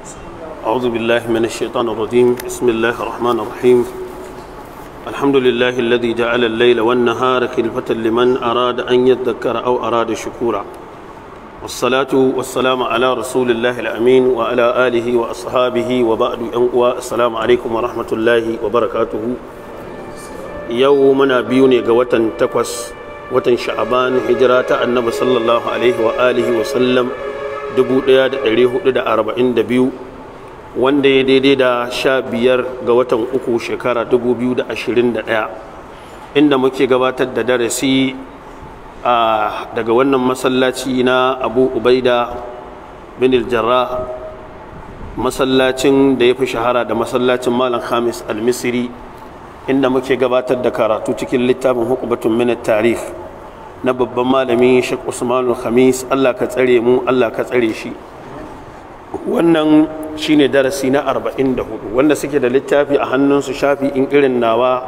أعوذ بالله من الشيطان الرجيم. بسم الله الرحمن الرحيم. الحمد لله الذي جعل الليل والنهار خلفة لمن أراد أن يذكر أو أراد شكورا، والصلاة والسلام على رسول الله الأمين وعلى آله وأصحابه وبعد. السلام عليكم ورحمة الله وبركاته. يومنا بيوني قوة تقوس watan sha'aban hijira ta annabi sallallahu alaihi wa alihi wa sallam 1442 wanda ya daidai da 15 ga watan uku shekara 2021 inda muke gabatar da darasi daga wannan masallaci na Abu Ubaida bin al-Jarrah, masallacin da ya fi shahara da masallacin Malam Khamis al-Misri, inda muke gabatar da karatu cikin littafin Hukubatun min at-Tarikh na babban malami Sheikh Usman al-Khamis. Allah ka tsare mu, Allah ka tsare shi. Wannan shine darasi na 44 wanda suke da littafi a hannunsu, shafi in irin nawa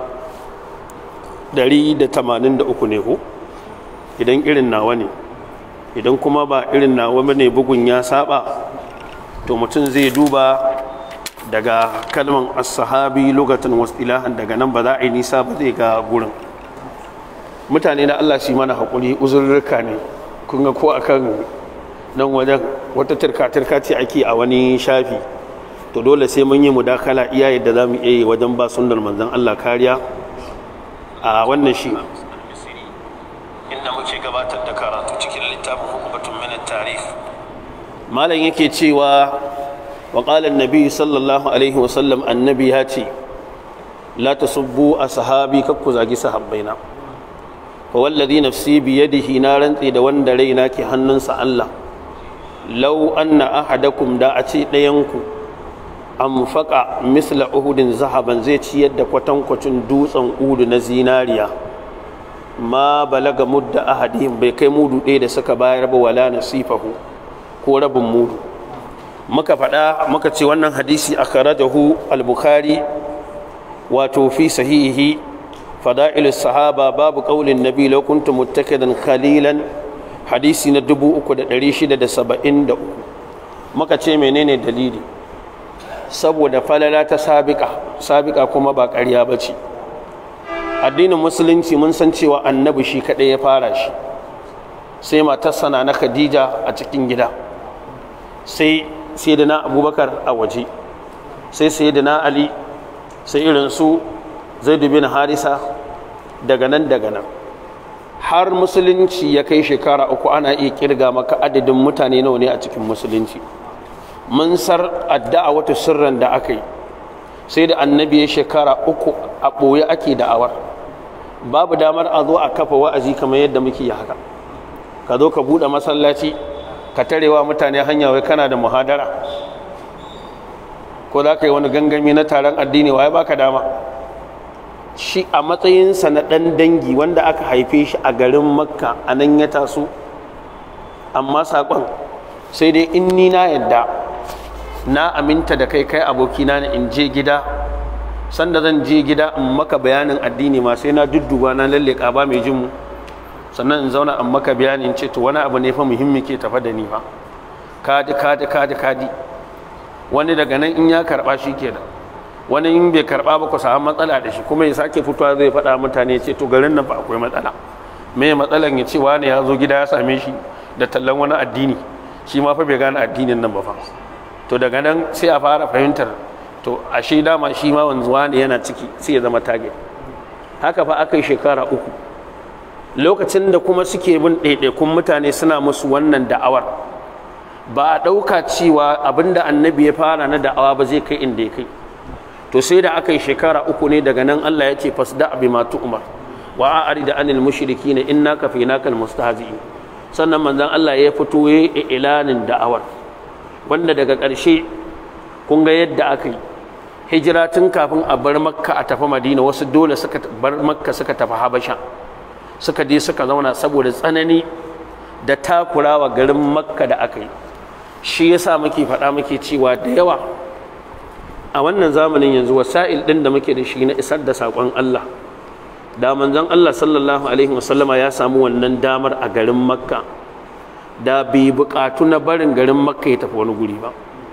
183 ne ko idan irin nawa ne, idan kuma ba irin nawa bane bugun ya saba, to mutum zai duba daga kalman as-sahabi lugatan wasilahan, daga nan ba za a yi nisa ba zai ga gurin. Mutane na Allah shi mana haƙuri, uzurruka ne. Kun ga ko akan nan wajen wata turka ce ake a wani shafi, to dole sai mun yi mudakala iya yadda za mu iya yi wajen ba sunnar manzon Allah kariya a wannan shi inda muke gabatar da karatu cikin littafin Hukumatun min at-Tarikh. Malam yake cewa wa qala an-nabi sallallahu alaihi wa sallam, annabi ya ce la tasubbu ashabi, kakku zagi sahabbaina. wallazi nafsi biyadihi, na rantsi da wanda raina ke hannunsa Allah, law anna ahadakum, da a ce ɗayanku anfaqa misla uhudin zahaban, zai ciyar da kwatankwacin dutsen udu na zinariya, ma balaga mudda ahadihim, bai kai mudu ɗaya da suka bayar ba, wala nasifahu, ko rabin mudu. muka faɗa muka ce wannan hadisi akhrajahu al-Bukhari wato fi sahihi فضائل الصحابة باب قول النبي لو كنت متكدا خليلا، حديثي ندبو أكد دريشي دا سبعين دا مكا چه منين دليلي سبو دا فلالات سابقة كما باك أريابتي. الدين المسلم من سنتي والنبي شي كده يفارش سيما تصنع خديجة أتكين جدا، سيدنا أبو بكر أوجي، سيدنا علي، سيدنا Zaid bin Harisa, daga nan har musulunci ya kai shekara 3 ana iya kirga maka adadin mutane nawa ne a cikin musulunci. Mun sar addu'a wata sirran da aka yi sai da annabi ya shekara 3 a ɓoye ake da'awar, babu damar a zo a kafa wa'azi kamar yadda muke yi haka. Ka zo ka buɗe masallaci ka tarewa mutane hanya wai kana da muhadara ko za ka yi wani gangami na taron addini, waye baka dama? Shi a matsayinsa na ɗan dangi wanda aka haife shi a garin Makka, a nan ya taso, amma saƙon sai dai in ni na yadda na aminta da kai abokina ne, in je gida, sanda zan je gida in maka bayanin addini ma sai na dudduba na lalle ba mai jin mu, sannan in zauna in maka bayanin ce to wani abu ne fa muhimmi ke tafa da ni fa, kadi wani daga nan in ya karɓa shi kenan, wani in bai karba ba ku samu matsala da shi kuma ya sake fitowa zai faɗa mutane ce to garin nan fa akwai matsala. Me matsalan? ya ce wani ya zo gida ya same shi da tallan wani addini, shi ma fa bai gane addinin nan ba fa. To daga nan sai a fara fahimtar to ashe dama shi ma wanzuwa ne yana ciki, sai ya zama target. Haka fa aka yi shekara 3 lokacin da kuma suke bin ɗaiɗaikun mutane suna musu wannan da'awar, ba a ɗauka cewa abinda annabi ya fara na da'awa ba zai kai inda ya kai. To sai da aka yi shekara 3 ne, daga nan Allah ya ce fasda bima tu'mar wa a'rid anil mushrikin inna kafaynaka almustahzi'in. Sannan manzon Allah ya fito ya ilanin da'awar, wanda daga ƙarshe kun ga yadda aka yi hijira tun kafin a bar Makka a tafi Madina. Wasu dole suka bar Makka suka tafi Habasha, suka je suka zauna saboda tsanani da takurawa garin Makka da aka yi. Shi yasa muke faɗa muke cewa da yawa a wannan zamanin yanzu wasa'il ɗin da muke da shi na isar da saƙon Allah, da manzon Allah sallallahu alaihi wasallama ya samu wannan damar a garin Makka, da bai buƙatu na barin garin Makka ya tafi wani guri ba.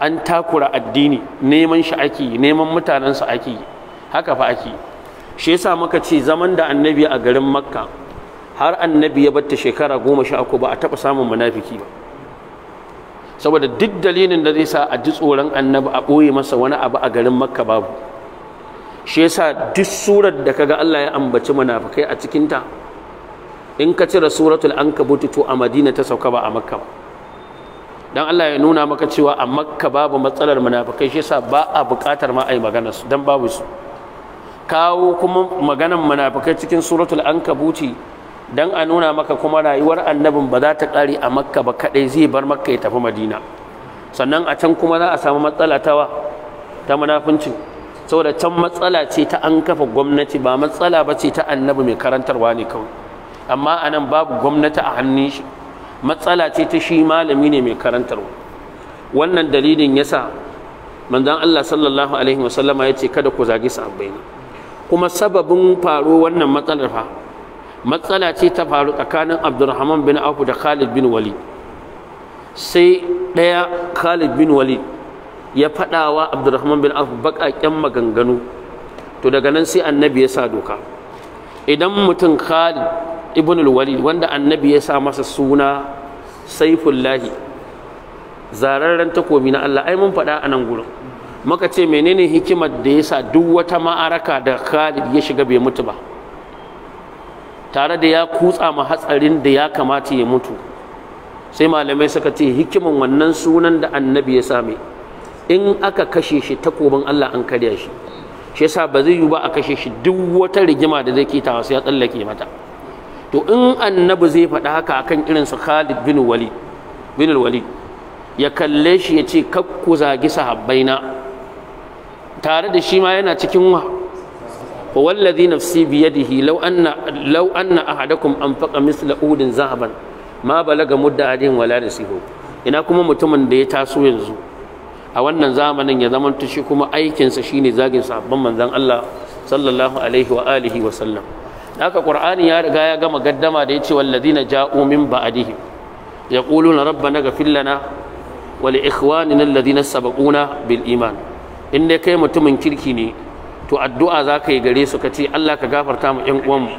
an takura addini, neman shi ake yi, neman mutanensa ake yi, haka fa ake yi. Shi yasa muka ce zaman da annabi a garin Makka har annabi ya batta shekara 13 ba a taɓa samun munafiki ba, saboda duk dalilin da zai sa a ji tsoron annabi a ɓoye masa wani abu a garin Makka babu. Shi yasa duk surar da kaga Allah ya ambaci munafikai a cikinta, in ka cire suratul ankabut to a Madina ta sauka ba a Makka ba, dan Allah ya nuna maka cewa a Makka babu matsalar munafikai. Shi yasa ba a buƙatar ma a yi maganar su dan babu su. Kawo kuma maganar munafikai cikin suratul ankabuti dan a nuna maka kuma rayuwar annabin ba za ta ƙare a Makka ba kadai, zai bar Makka ya tafi Madina, sannan a can kuma za a samu matsala ta munafincin, saboda can matsala ce ta an kafa gwamnati, ba matsala ba ce ta annabi mai karantarwa ne kawai. Amma anan babu gwamnati a hannun shi, matsala ce ta shi malami ne mai karantarwa. Wannan dalilin yasa manzon Allah sallallahu alaihi wasallama ya ce kada ku zagi sahabbaina. Kuma sababin faro wannan matsalar fa matsala ce ta faru tsakanin Abdurrahman bin Auf da Khalid bin Walid. Sai ɗaya Khalid bin Walid ya faɗawa Abdurrahman bin Auf baƙaƙen maganganu, to daga nan sai annabi ya sa doka, idan mutum Khalid ibn al-Walid wanda annabi ya sa masa suna Saifullahi, zararren takobi na Allah, ai mun faɗa a nan gurin muka ce menene hikimar da ya sa duk wata ma'araka da Khalid ya shiga bai mutu ba, tare da ya kutsa ma hatsarin da ya kamata ya mutu. Sai malamai suka ce hikiman wannan sunan da annabi ya same, in aka kashe shi takobin Allah an karya shi, shi yasa ba zai yi ba a kashe shi duk wata rigima da zai kitawa sai ya tsallake mata. To in annabi zai faɗa haka akan irin su Khalid bin Walid ya kalle shi ya ce kakku zagi sahabbaina, tare da shi ma yana cikin wallazi nafsi biyadihi law anna ahadakum anfaqa misla udin zahaban ma balaga mudda adin wala nasihu. Ina kuma mutumin da ya taso yanzu a wannan zamanin ya zama shi kuma aikinsa shine zagin sahabban manzon Allah sallallahu alaihi wa alihi wa sallam. Haka Qur'ani ya riga ya gama gaddama da yace walladina ja'u min ba'dihim yaquluna rabbana ighfir lana wa li ikhwanina alladhina sabaquna bil iman. In dai kai mutumin kirki ne to addu'a za ka yi gare su ka ce Allah ka gafarta mu ƴan uwanmu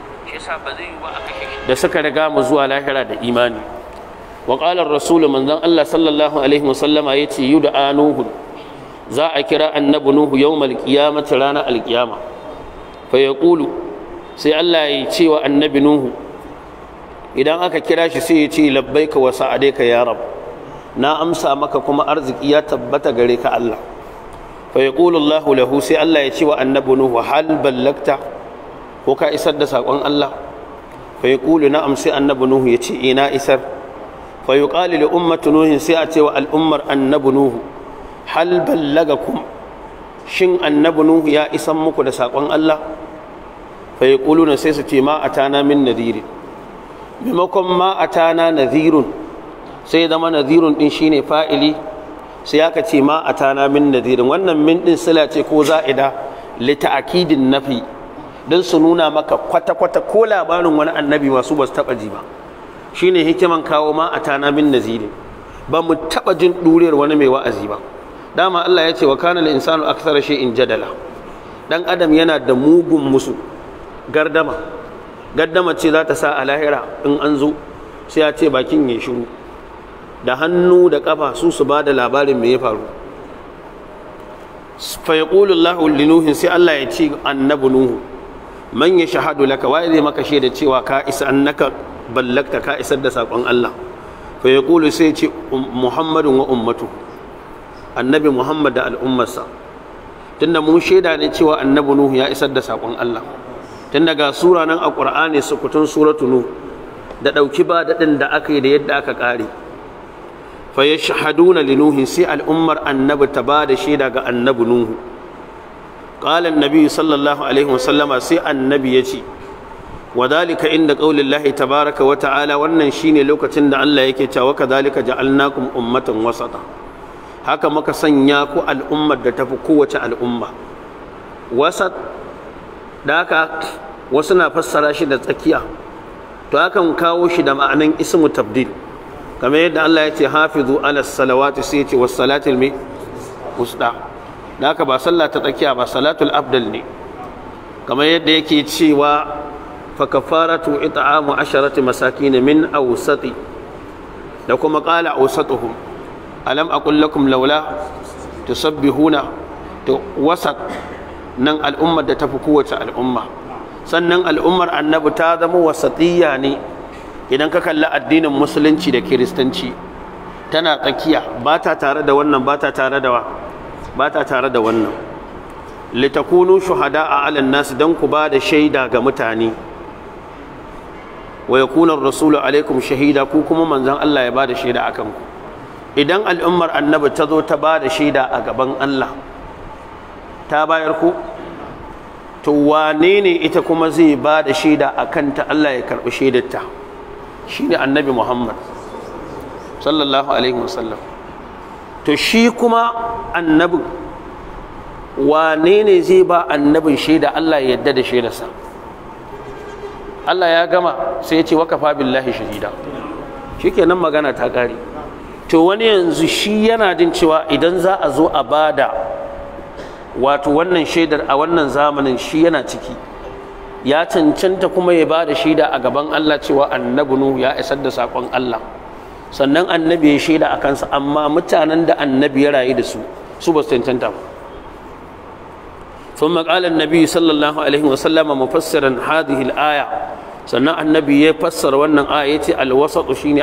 da suka riga mu zuwa lahira da imani. Wa qala ar-rasul manzon Allah sallallahu alaihi wasallama yace yud'a nuhu, za a kira annabi nuhu yawmal qiyamati ranar alqiyama, fa yaqulu, sai Allah ya ce wa annabi nuhu idan aka kira shi sai ya ce labbaika wa sa'adaika ya rab, na amsa maka kuma arziki ya tabbata gare ka Allah. Fa yaqulu Allahu lahu, sai Allah ya ce wa annabi nuhu hal ballagta, ko ka isar da sakon Allah? Fa yaqulu na'am, sai annabi nuhu ya ce ina isar. Fa yuqalu li ummati nuhin, sai a ce wa al'ummar annabi nuhu hal ballagakum, shin annabi nuhu ya isan muku da sakon Allah? Fa yaquluna, sai su ce ma atana min nadhirin, maimakon ma atana nadhirun sai zama nadhirun din shine fa'ili, sai aka ce ma atana min nadhirin. Wannan min din sila ce ko za'ida li ta'kidin nafi, dan su nuna maka kwata-kwata ko labarin wani annabi masu ba su taba ji ba. Shine hikiman kawo ma atana min nadhirin, ba mu taba jin duriyar wani mai wa'azi ba. Dama Allah ya ce wa kana lil insanu akthara shay'in jadala, dan adam yana da mugun musu, gardama ce za ta sa a lahira in an zo sai ya ce bakin ya shiru, da hannu da kafa su ba da labarin me ya faru. Fa yaqulu Allahu li nuhin, sai Allah ya ce annabi nuhu man yashhadu laka, wa zai maka shaida cewa ka isa, annaka ballagta, ka isar da sakon Allah. Fa yaqulu, sai ya ce Muhammadun wa ummatu, annabi Muhammad da al'ummarsa, tunda mun shaida ne cewa annabi nuhu ya isar da sakon Allah. Tun daga sura nan a ƙur'ani sukutun suratu nuh da ɗauki ba daɗin da aka yi da yadda aka ƙare. Fa yashhaduna li nuhin, sai al'ummar annabi ta ba da shaida ga annabi nuhu. Qala annabi sallallahu alaihi wasallama, sai annabi ya ce wa dhalika inda qaulillahi tabaraka wa ta'ala, wannan shine lokacin da Allah yake cewa kadhalika ja'alnakum ummatan wasata, haka muka sanya ku al'ummar da tafi kowace al'umma. Wasat da haka wasu na fassara shi da tsakiya, to hakan kawo shi da ma'anan ismu tabdil, kamar yadda Allah ya ce hafizu ala salawati sai ya ce was salatil wusta da haka ba sallah ta tsakiya ba salatul afdal ne kamar yadda yake cewa fa kafaratu it'amu 10 masakin min awsati da kuma qala awsatuhum alam aqul lakum laula tusabbihuna to wasat nan al'ummar da tafi kowace al'umma sannan al'ummar annabi ta zama wasatiyya ne idan ka kalli addinin musulunci da kiristanci tana tsakiya ba ta tare da wannan ba ta tare da wannan litakunu shuhada'a 'alan nas dan ku ba da shaida ga mutane wa yakuna ar-rasulu 'alaykum shahida ku kuma manzon Allah ya ba da shaida akan ku idan al'ummar annabi ta zo ta ba da shaida a gaban Allah ta bayar ku to wane ne ita kuma zai ba da shaida akan ta Allah ya karbi shaidarta shine annabi Muhammad sallallahu alaihi wasallam to shi kuma annabin wane ne zai ba annabin shaida Allah ya yarda da shaidarsa Allah ya gama sai ya ce wakafa billahi shahida shikenan magana ta kare to wani yanzu shi yana jin cewa idan za a zo a bada wato wannan shaidar a wannan zamanin shi yana ciki ya cancanta kuma ya bada shaida a gaban Allah cewa annabi Nuhu ya isar da sakon Allah sannan annabi ya shaida a kansa amma mutanen da annabi ya rayu da su ba su cancanta ba ثم قال النبي صلى الله عليه وسلم مفسرا هذه الآية سنة النبي يفسر وأن آية الوسط شين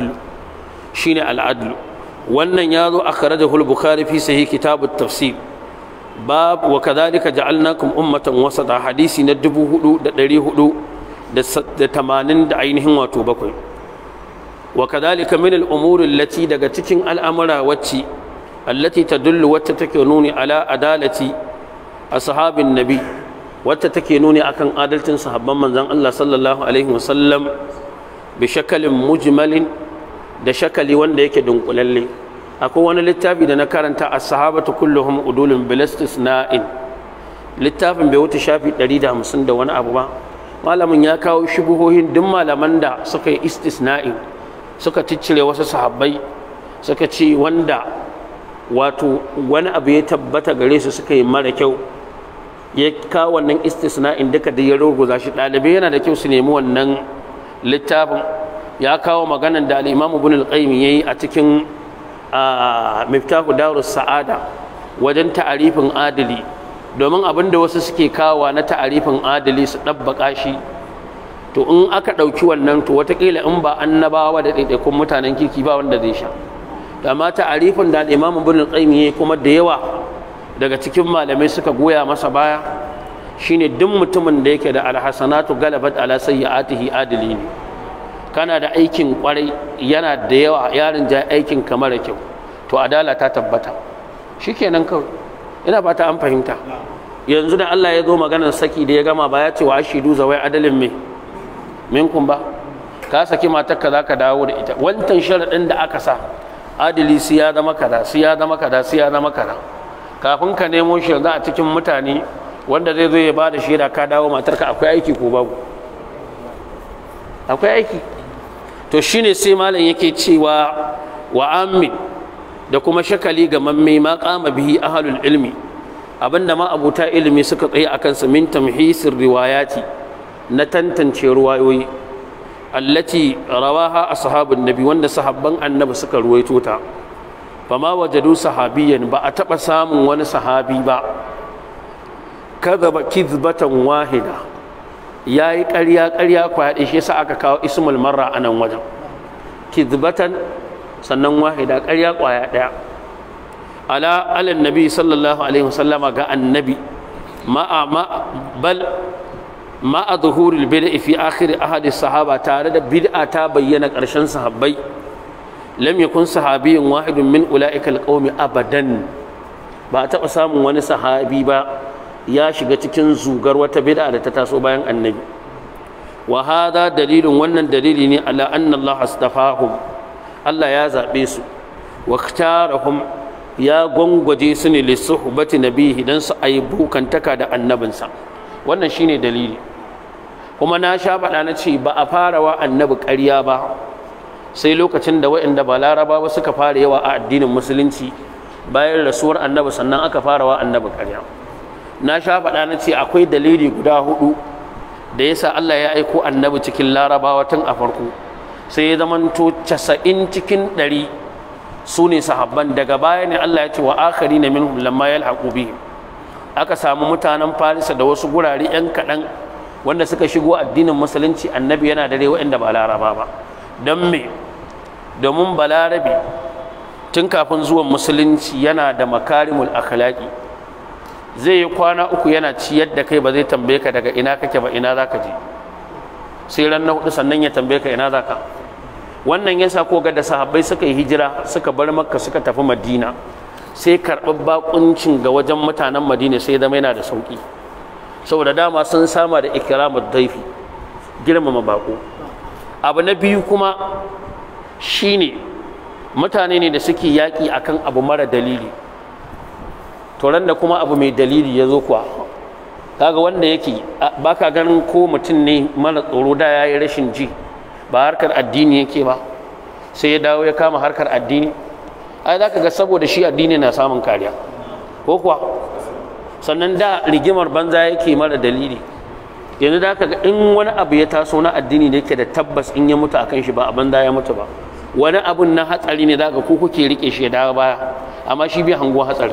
العدل وأن ياذو أخرجه البخاري في صحيح كتاب التفسير باب وكذلك جعلناكم أمة وسطا حديث ندبوه دريه تمانين عينهم وتوبكم وكذلك من الأمور التي دقتكين الأمر التي تدل وتتكنون على عدالة ashabin nabi wacce take nuni akan adalcin sahabban manzon Allah sallallahu alaihi wasallam bi shakalin mujmalin da shakali wanda yake dunkulalle akwai wani littafi da na karanta as-sahabatu kulluhum udulun bil istisna'in littafin bai wuce shafi 150 da wani abu ba malamin ya kawo shubuhohin duk malaman da suka yi istisna'in suka ciccire wasu sahabbai suka ce wanda wato wani abu ya tabbata gare su suka yi mara kyau ya kawo wannan istisna'in duka da ya ruguza shi ɗalibai yana da kyau su nemi wannan littafin ya kawo maganan da al-Imam Ibn al-Qayyim yayi a cikin Miftahu Darus Sa'ada wajen ta'arifin adili domin abinda wasu suke kawo na ta'arifin adili su dabbaka shi to in aka ɗauki wannan to watakila in ba annabawa da ɗaiɗaikun mutanen kirki ba wanda zai sha amma ta'arifin da al-Imam Ibn al-Qayyim yayi kuma da yawa daga cikin malamai suka goya masa baya shine duk mutumin da yake da alhasanatu galabat ala sayyi'atihi adili ne kana da aikin kwarai yana da yawa yarin ja aikin kamar kyau to adala ta tabbata shikenan kawai ina fata an fahimta yanzu da Allah ya zo maganar saki da ya gama ba ya ce wa ashidu zawai adalin me minkum ba ka saki matarka zaka dawo da ita wancan sharadin da aka sa adili sai ya zama kaza sai ya zama kaza sai ya zama kaza kafin ka nemo shi yanzu a cikin mutane wanda zai zo ya ba da shaida ka dawo matarka akwai aiki ko babu akwai aiki to shine sai malam yake cewa wa amin da kuma shakali ga mamme ma qama bihi ahlul ilmi abinda ma abuta ilimi suka tsaye akan sa min tamhisir riwayati na tantance ruwayoyi allati rawaha ashabun nabi wanda sahabban annabi suka ruwaito ta fama wajadu sahabiyan ba a taɓa samun wani sahabi ba kadhaba kizbatan wahida yayi ƙarya kwaɗe shi yasa aka kawo ismul marra anan wajen kizbatan sannan wahida ƙarya kwaya ɗaya ala nabi sallallahu alaihi wasallama ga annabi ma'a zuhuril bid'a fi akhir ahadi sahaba tare da bid'a ta bayyana ƙarshen sahabbai lam yakun sahabiyyun wahidun min ulaika alqawmi abadan ba taɓa samun wani sahabi ba ya shiga cikin zugar wata bid'a da ta taso bayan annabi wa hada dalilun wannan dalili ne ala anna Allah astafahum Allah ya zabe su wa ikhtarahum ya gwangwaje su ne lisuhbati nabihi dan su ayi bukantaka da annabinsa wannan shine dalili kuma na sha faɗa na ce ba a fara wa annabi ƙarya ba sai lokacin da waɗanda ba larabawa suka fara yawa a addinin musulunci bayan rasuwar annabi sannan aka fara wa annabi ƙarya. Na sha faɗa na ce akwai dalili guda 4 da yasa Allah ya aiko annabi cikin larabawa tun a farko sai ya zamanto 90 cikin 100 su ne sahabban. Daga baya ne Allah ya ce wa akharina minhum lamma yalhaqu bihim, aka samu mutanen Farisa da wasu gurare 'yan kaɗan wanda suka shigo addinin musulunci annabi yana da dai waɗanda ba laraba ba. Don me? Domin balarabe tun kafin zuwan musulunci yana da makarimul akhlaqi, zai yi kwana 3 yana ciyar da kai ba zai tambaye ka daga ina kake ba ina zaka je, sai ran na 4 sannan ya tambaye ka ina zaka. Wannan yasa ko ga da sahabbai suka yi hijira suka bar Makka suka tafi Madina, sai karɓar bakuncin ga wajen mutanen Madina sai zama yana da sauki, saboda dama sun sama da ikramud daifi, girmama bako. Abu na biyu kuma shine mutane ne da suke yaƙi akan abu mara dalili, to ran da kuma abu mai dalili ya zo kuwa kaga wanda yake baka ganin ko mutum ne mara tsoro da yayi rashin ji ba harkar addini yake ba sai ya dawo ya kama harkar addini, ai zaka ga saboda shi addini na samun kariya ko kuwa. Sannan da rigimar banza yake mara dalili, yanzu da ga in wani abu ya taso na addini da yake da tabbas in ya mutu akan shi ba a banza ya mutu ba, wani abun na hatsari ne zaka ko kuke rike shi da baya amma shi bai hango hatsari.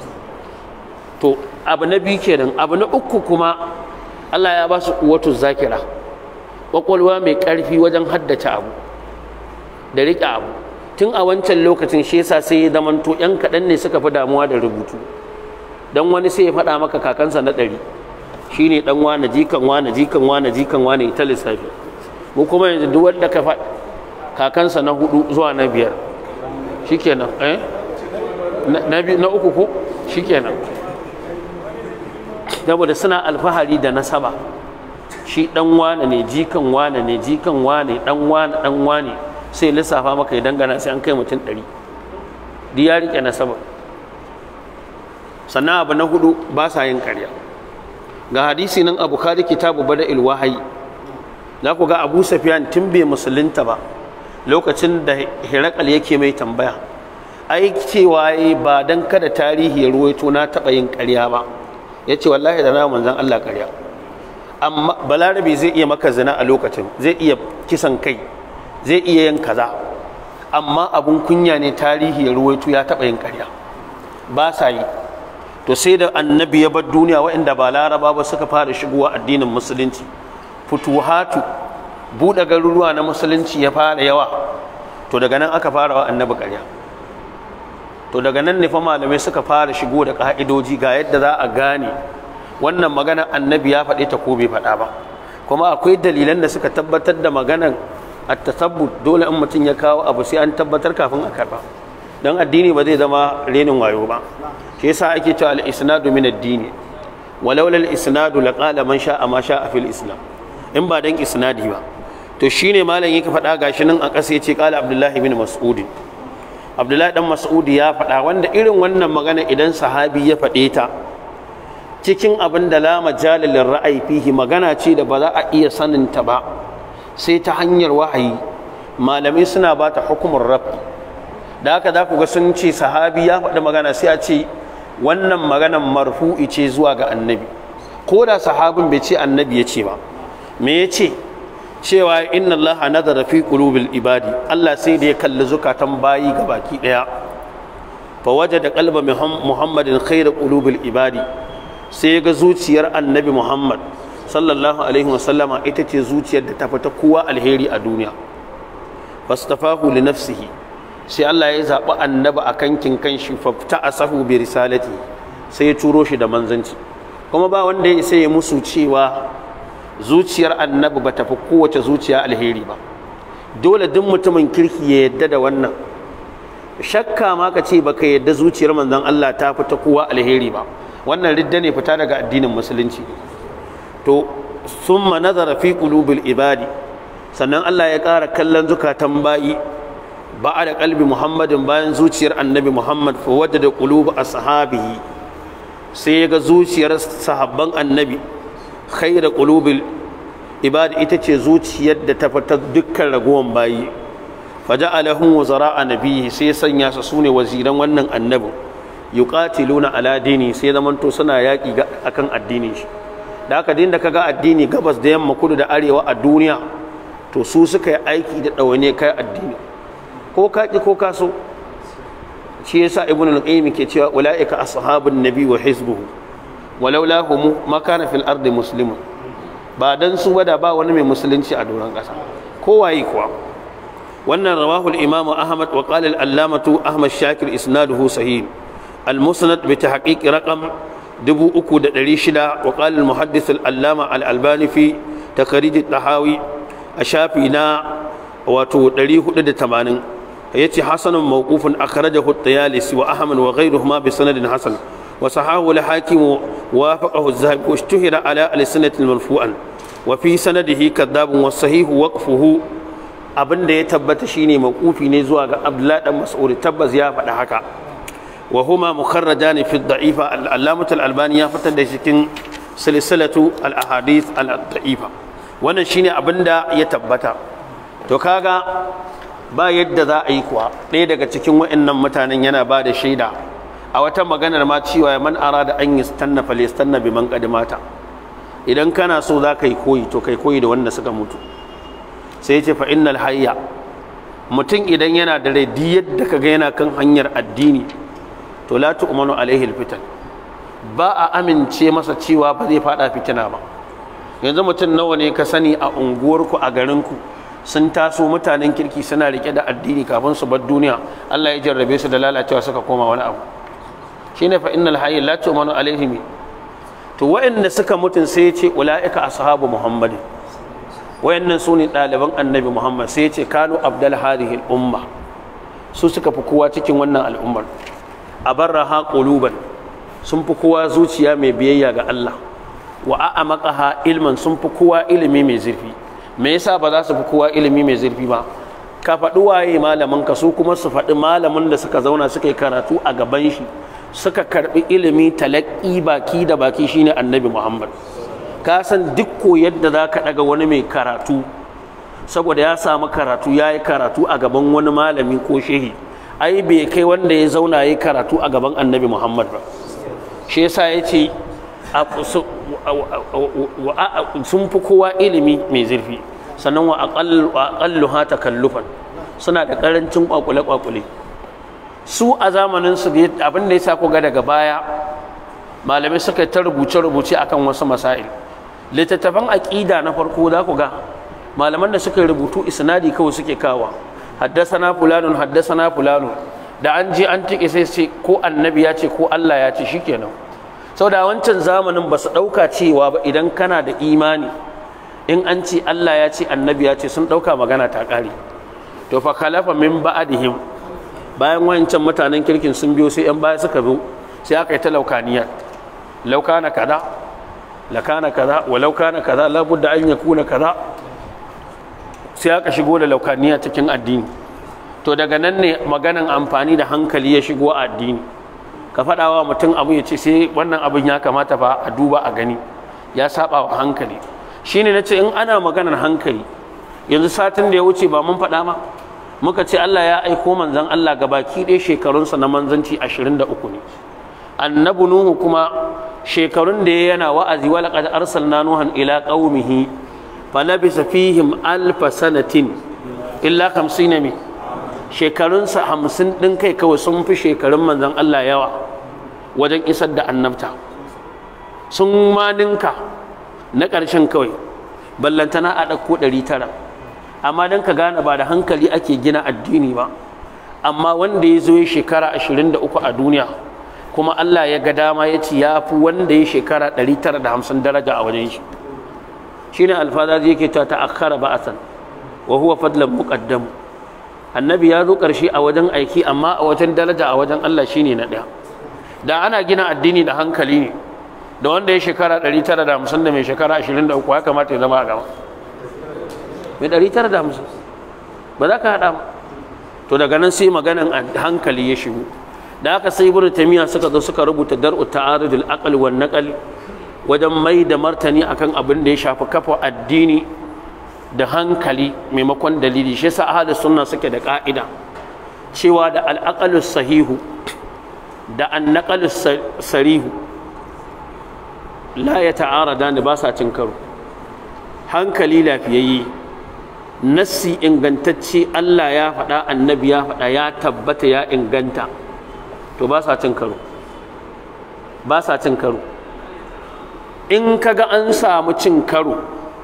To abu na biyu kenan. Abu na uku kuma Allah ya ba su quwwatu zakira, kwakwalwa mai karfi wajen haddace abu da rike abu. Tun a wancan lokacin shi yasa sai ya zamanto yan kaɗan ne suka fi damuwa da rubutu, dan wani sai ya faɗa maka kakansa na 100 shine dan wane jikan wane jikan wane jikan wane ita lissafi. Mu kuma yanzu duk wanda ka faɗa kakansa na 4 zuwa na 5 shikenan na 3 ko shikenan, saboda suna alfahari da nasaba, shi dan wane ne jikan wane ne jikan wane dan wane sai lissafa maka ya dangana sai an kai mutum 100 duk ya rike nasaba. Sannan abu na 4 ba sa yin ƙarya. Ga hadisi nan a Bukhari kitabu bada'il wahayi, za ku ga Abu Sufyan tun bai musulunta ba lokacin da Hirakal yake mai tambaya, ai cewa ba dan kada tarihi ya ruwaito na taɓa yin ƙarya ba, ya ce wallahi da na manzan Allah ƙarya. Amma balarabe zai iya maka zina a lokacin, zai iya kisan kai, zai iya yin kaza, amma abun kunya ne tarihi ya ruwaito ya taɓa yin ƙarya, ba sa yi. To sai da annabi ya bar duniya waɗanda ba laraba ba suka fara shigowa addinin musulunci, futuhatu buɗe garuruwa na musulunci ya fara yawa, to daga nan aka fara wa annabi ƙarya. To daga nan ne fa malamai suka fara shigo da ƙa'idoji ga yadda za a gane wannan magana annabi ya faɗe ta ko bai faɗa ba, kuma akwai dalilan da suka tabbatar da maganar at-tasabbut. Dole in mutum ya kawo abu sai an tabbatar kafin a karba, dan addini ba zai zama renin wayo ba. Shi yasa ake cewa al-isnadu min ad-din, walau lal isnadu laqala man sha'a ma sha'a fil islam, in ba dan isnadi ba. To shine malam yake faɗa gashi nan a ƙasa yace qala Abdullahi bin Mas'ud, Abdullahi dan Mas'ud ya faɗa, wanda irin wannan magana idan sahabi ya faɗe ta cikin abin da la majala lil ra'ayi fihi, magana ce da ba za a iya sanin ta ba sai ta hanyar wahayi, malamai suna ba ta hukumar rafi. Da haka za ku ga sun ce sahabi ya faɗi magana sai a ce wannan maganan marfu'i ce zuwa ga annabi, ko da sahabin bai ce annabi ya ce ba. Me ya ce? Cewa inna Allah nazara fi qulubil ibadi, Allah sai da ya kalli zukatan bayi ga baki daya, fa wajada qalba Muhammadin khayra qulubil ibadi, sai ga zuciyar annabi Muhammad sallallahu alaihi wasallama ita ce zuciyar da ta fita kowa alheri a duniya. Fastafahu li nafsihi, sai Allah ya zaɓi annabi a kankin kanshi, fafta asahu bi risalati, sai ya turo shi da manzanci. Kuma ba wanda ya sai ya musu cewa zuciyar annabi ba ta fi kowace zuciya alheri ba. Dole duk mutumin kirki ya yadda da wannan. Shakka ma ka ce baka yadda zuciyar manzon Allah ta fi ta kowa alheri ba, wannan ridda ne, fita daga addinin musulunci. To summa nazara fi qulubil ibadi, sannan Allah ya ƙara kallon zukatan bayi ba da kalbi Muhammadin, bayan zuciyar annabi Muhammad, fa wajada qulub ashabihi, sai ga zuciyar sahabban annabi khayra qulubil ibadi ita ce zuciyar da ta fita dukkan ragowan bayi. faja'alahum wazara'a nabiyyi sai sanya su sune waziran wannan annabi yuqatiluna ala dini sai zamanto suna yaki akan addinin shi da haka din da kaga addini gabas da yamma kudu da arewa a duniya to su suka yi aiki da dawane kai addini ko ka ki ko ka so shi yasa ibnu al-qayyim ke cewa ulaika ashabun nabi wa hizbuhu walaula hum ma kana fil ardi muslimun ba dan su bada ba wani mai musulunci a doron kasa kowaye kuwa wannan rawahu al-imam ahmad wa qala al-allamatu ahmad shakir isnaduhu sahih al-musnad bi tahqiq raqam 3600 wa qala al-muhaddith al-allama al-albani fi takhrij al-tahawi ashafina wato 480 yace hasanun mawqufun akhrajahu at-tayalisi wa ahmad wa ghayruhuma bi sanadin hasan wa sahahu al-hakim wa wafaqahu az-zahabi wa ishtuhira ala al-sanad al-marfu'an wa fi sanadihi kadhabun wa sahih waqfuhu abinda ya tabbata shine mawqufi ne zuwa ga Abdullah dan Mas'ud tabbas ya faɗa haka wa huma mukharrajan fi ad-da'ifa al-allamah al-albani ya fitar da cikin silsilatu al-ahadith al-da'ifa wannan shine abinda ya tabbata to kaga ba yadda za a yi kuwa ɗaya daga cikin wa'annan mutanen yana ba da shaida a wata maganar ma cewa man arada an yastanna falyastanna biman qad mata idan kana so za ka yi koyi to kai koyi da wanda suka mutu sai yace fa innal hayya mutum idan yana da rai di yadda kaga yana kan hanyar addini to la tu'manu alaihi alfitan ba a amince masa cewa ba zai fada fitina ba yanzu mutum nawa ne ka sani a unguwarku a garinku sun taso mutanen kirki suna rike da addini kafin su bar duniya Allah ya jarrabe su da lalacewa suka koma wani abu shine fa innal hayy la tu'manu alaihim to wa'anda suka mutun sai ya ce ulaika ashabu muhammadin wayannan sune daliban annabi muhammad sai ya ce kanu abdal hadhihi umma su suka fi kowa cikin wannan al'ummar abarraha quluban sun fi kowa zuciya mai biyayya ga Allah wa a'amaqaha ilman sun fi kowa ilimi mai zurfi me yasa ba za su fi kowa ilimi mai zurfi ba ka faɗi waye malamin ka su kuma su faɗi malamin da suka zauna suka yi karatu a gaban shi suka karɓi ilimi talaƙi baki da baki shine annabi muhammad ka san duk ko yadda za ka ɗaga wani mai karatu saboda ya samu karatu ya yi karatu a gaban wani malami ko shehi ai bai kai wanda ya zauna ya yi karatu a gaban annabi muhammad ba shi yasa ya ce sun fi kowa ilimi mai zurfi sannan wa aqalluha takallufan suna da karancin kwakule su a zamanin su abin da yasa ku ga daga baya malamai suka ta rubuce akan wasu masail littattafan aqida na farko za ku ga malaman da suka rubutu isnadi kawai suke kawa haddasana fulanun da an je an tike sai ko annabi ya ce ko Allah ya ce shikenan saboda wancan zamanin ba su ɗauka cewa ba idan kana da imani in an ce Allah ya ce annabi ya ce sun ɗauka magana ta ƙare to fa khalafa min ba'dihim bayan wancan mutanen kirkin sun biyo sai yan baya suka zo sai aka yi ta laukaniya laukana kaza lakana kaza wa laukana kaza la budda an yakuna kaza sai aka shigo da laukaniya cikin addini to daga nan ne maganan amfani da hankali ya shigo a addini ka faɗawa mutum abu ya ce sai wannan abin ya kamata fa a duba a gani ya saba wa hankali shine nace in ana maganar hankali yanzu satin da ya wuce ba mun faɗa ma muka ce Allah ya aiko manzon Allah gabaki ɗaya shekarunsa na manzanci 23 ne annabi nuhu kuma shekarun da yana wa'azi wa laqad arsalna nuhan ila qaumihi falabisa fihim alf sanatin illa 50 ne shekarunsa 50 din kai kawai sun fi shekarun manzon Allah yawa wajen isar da annabta sun ma ninka na ƙarshen kawai ballantana a ɗauko 900 amma don ka gane ba da hankali ake gina addini ba amma wanda ya zo ya shekara 23 a duniya kuma Allah ya ga dama ya ci ya fi wanda ya shekara 950 daraja a wajen shi shine alfazazi yake ta ta'akhkhara ba'atan wa huwa fadlan muqaddam annabi ya zo ƙarshe a wajen aiki amma a wajen daraja a wajen Allah shine na ɗaya da ana gina addini da hankali ne da wanda ya shekara 950 da mai shekara 23 ya kamata ya zama a gaba mai 950 ba za ka haɗa ba to daga nan sai maganan hankali ya shigo da aka sai ibnu taymiya suka zo suka rubuta dar'u ta'arudul aql wan naql wajen mai da martani akan abin da ya shafi kafa addini da hankali maimakon dalili. shi yasa ahlus sunna suke da ka'ida cewa da al-aqlus sahihu da an-naqlus sarihu la yata'aradani, ba sa cin karo. hankali lafiyayye, nassi ingantacce, Allah ya faɗa, annabi ya faɗa, ya tabbata, ya inganta, to ba sa cin karo, ba sa cin karo. in kaga an samu cin karo,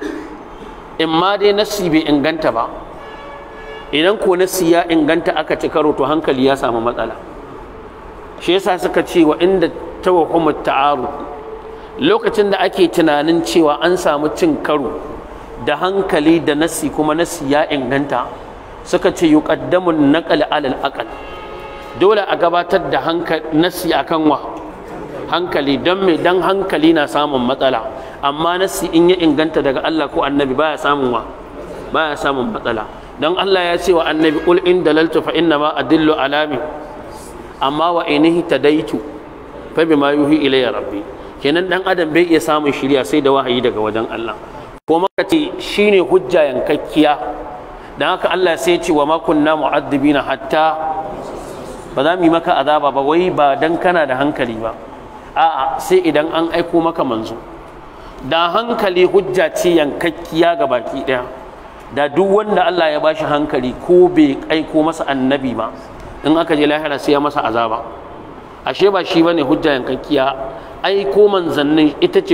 in ma dai nassi bai inganta ba, idan ko nassi ya inganta aka ci karo, to hankali ya samu matsala. shi yasa suka ce wa inda tawahumut ta'arud, lokacin da ake tunanin cewa an samu cin karo da hankali da nassi kuma nassi ya inganta, suka ce yuqaddamun naqal alal aqal, dole a gabatar da nassi akan wa hankali. don me dan hankali na samun matsala, amma nassi in ya inganta daga Allah ko annabi baya samun matsala. dan Allah ya ce wa annabi qul in dalaltu fa inna ma adillu alami, amma wa inihi tadaitu fa bima yuhi ilayya rabbi. kenan dan adam bai iya samun shiriya sai da wahayi daga wajen Allah, ko maka ce shine hujja yankakkiya. dan haka Allah sai ya ce wa ma kunna mu'addibina hatta, ba za mu yi maka azaba ba wai ba dan kana da hankali ba, a'a sai idan an aiko maka manzo. da hankali hujja ce yankakkiya ga baki daya, da duk wanda Allah ya bashi hankali ko bai aiko masa annabi ba, in aka je lahira sai ya masa azaba. ashe ba shi bane hujja yankakkiya, aiko manzannin ita ce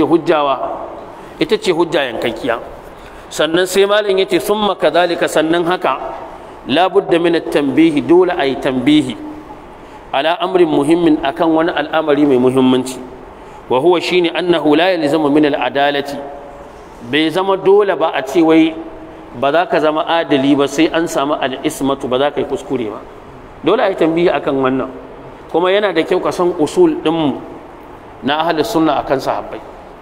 hujja yankakkiya. sannan sai malam yace summa kadhalika, sannan haka labudda min at-tanbihi, dole ayi tanbihi ala amrin muhimmin, akan wani al'amari mai muhimmanci. wa huwa shine annahu la yalzamu min al-adalati, bai zama dole ba a ce wai ba za ka zama adali ba sai an samu al-ismatu, ba za ka yi kuskure ba. dole ayi tanbihi akan wannan, kuma yana da kyau ka san usul ɗinmu na ahlus sunna akan sahabbai.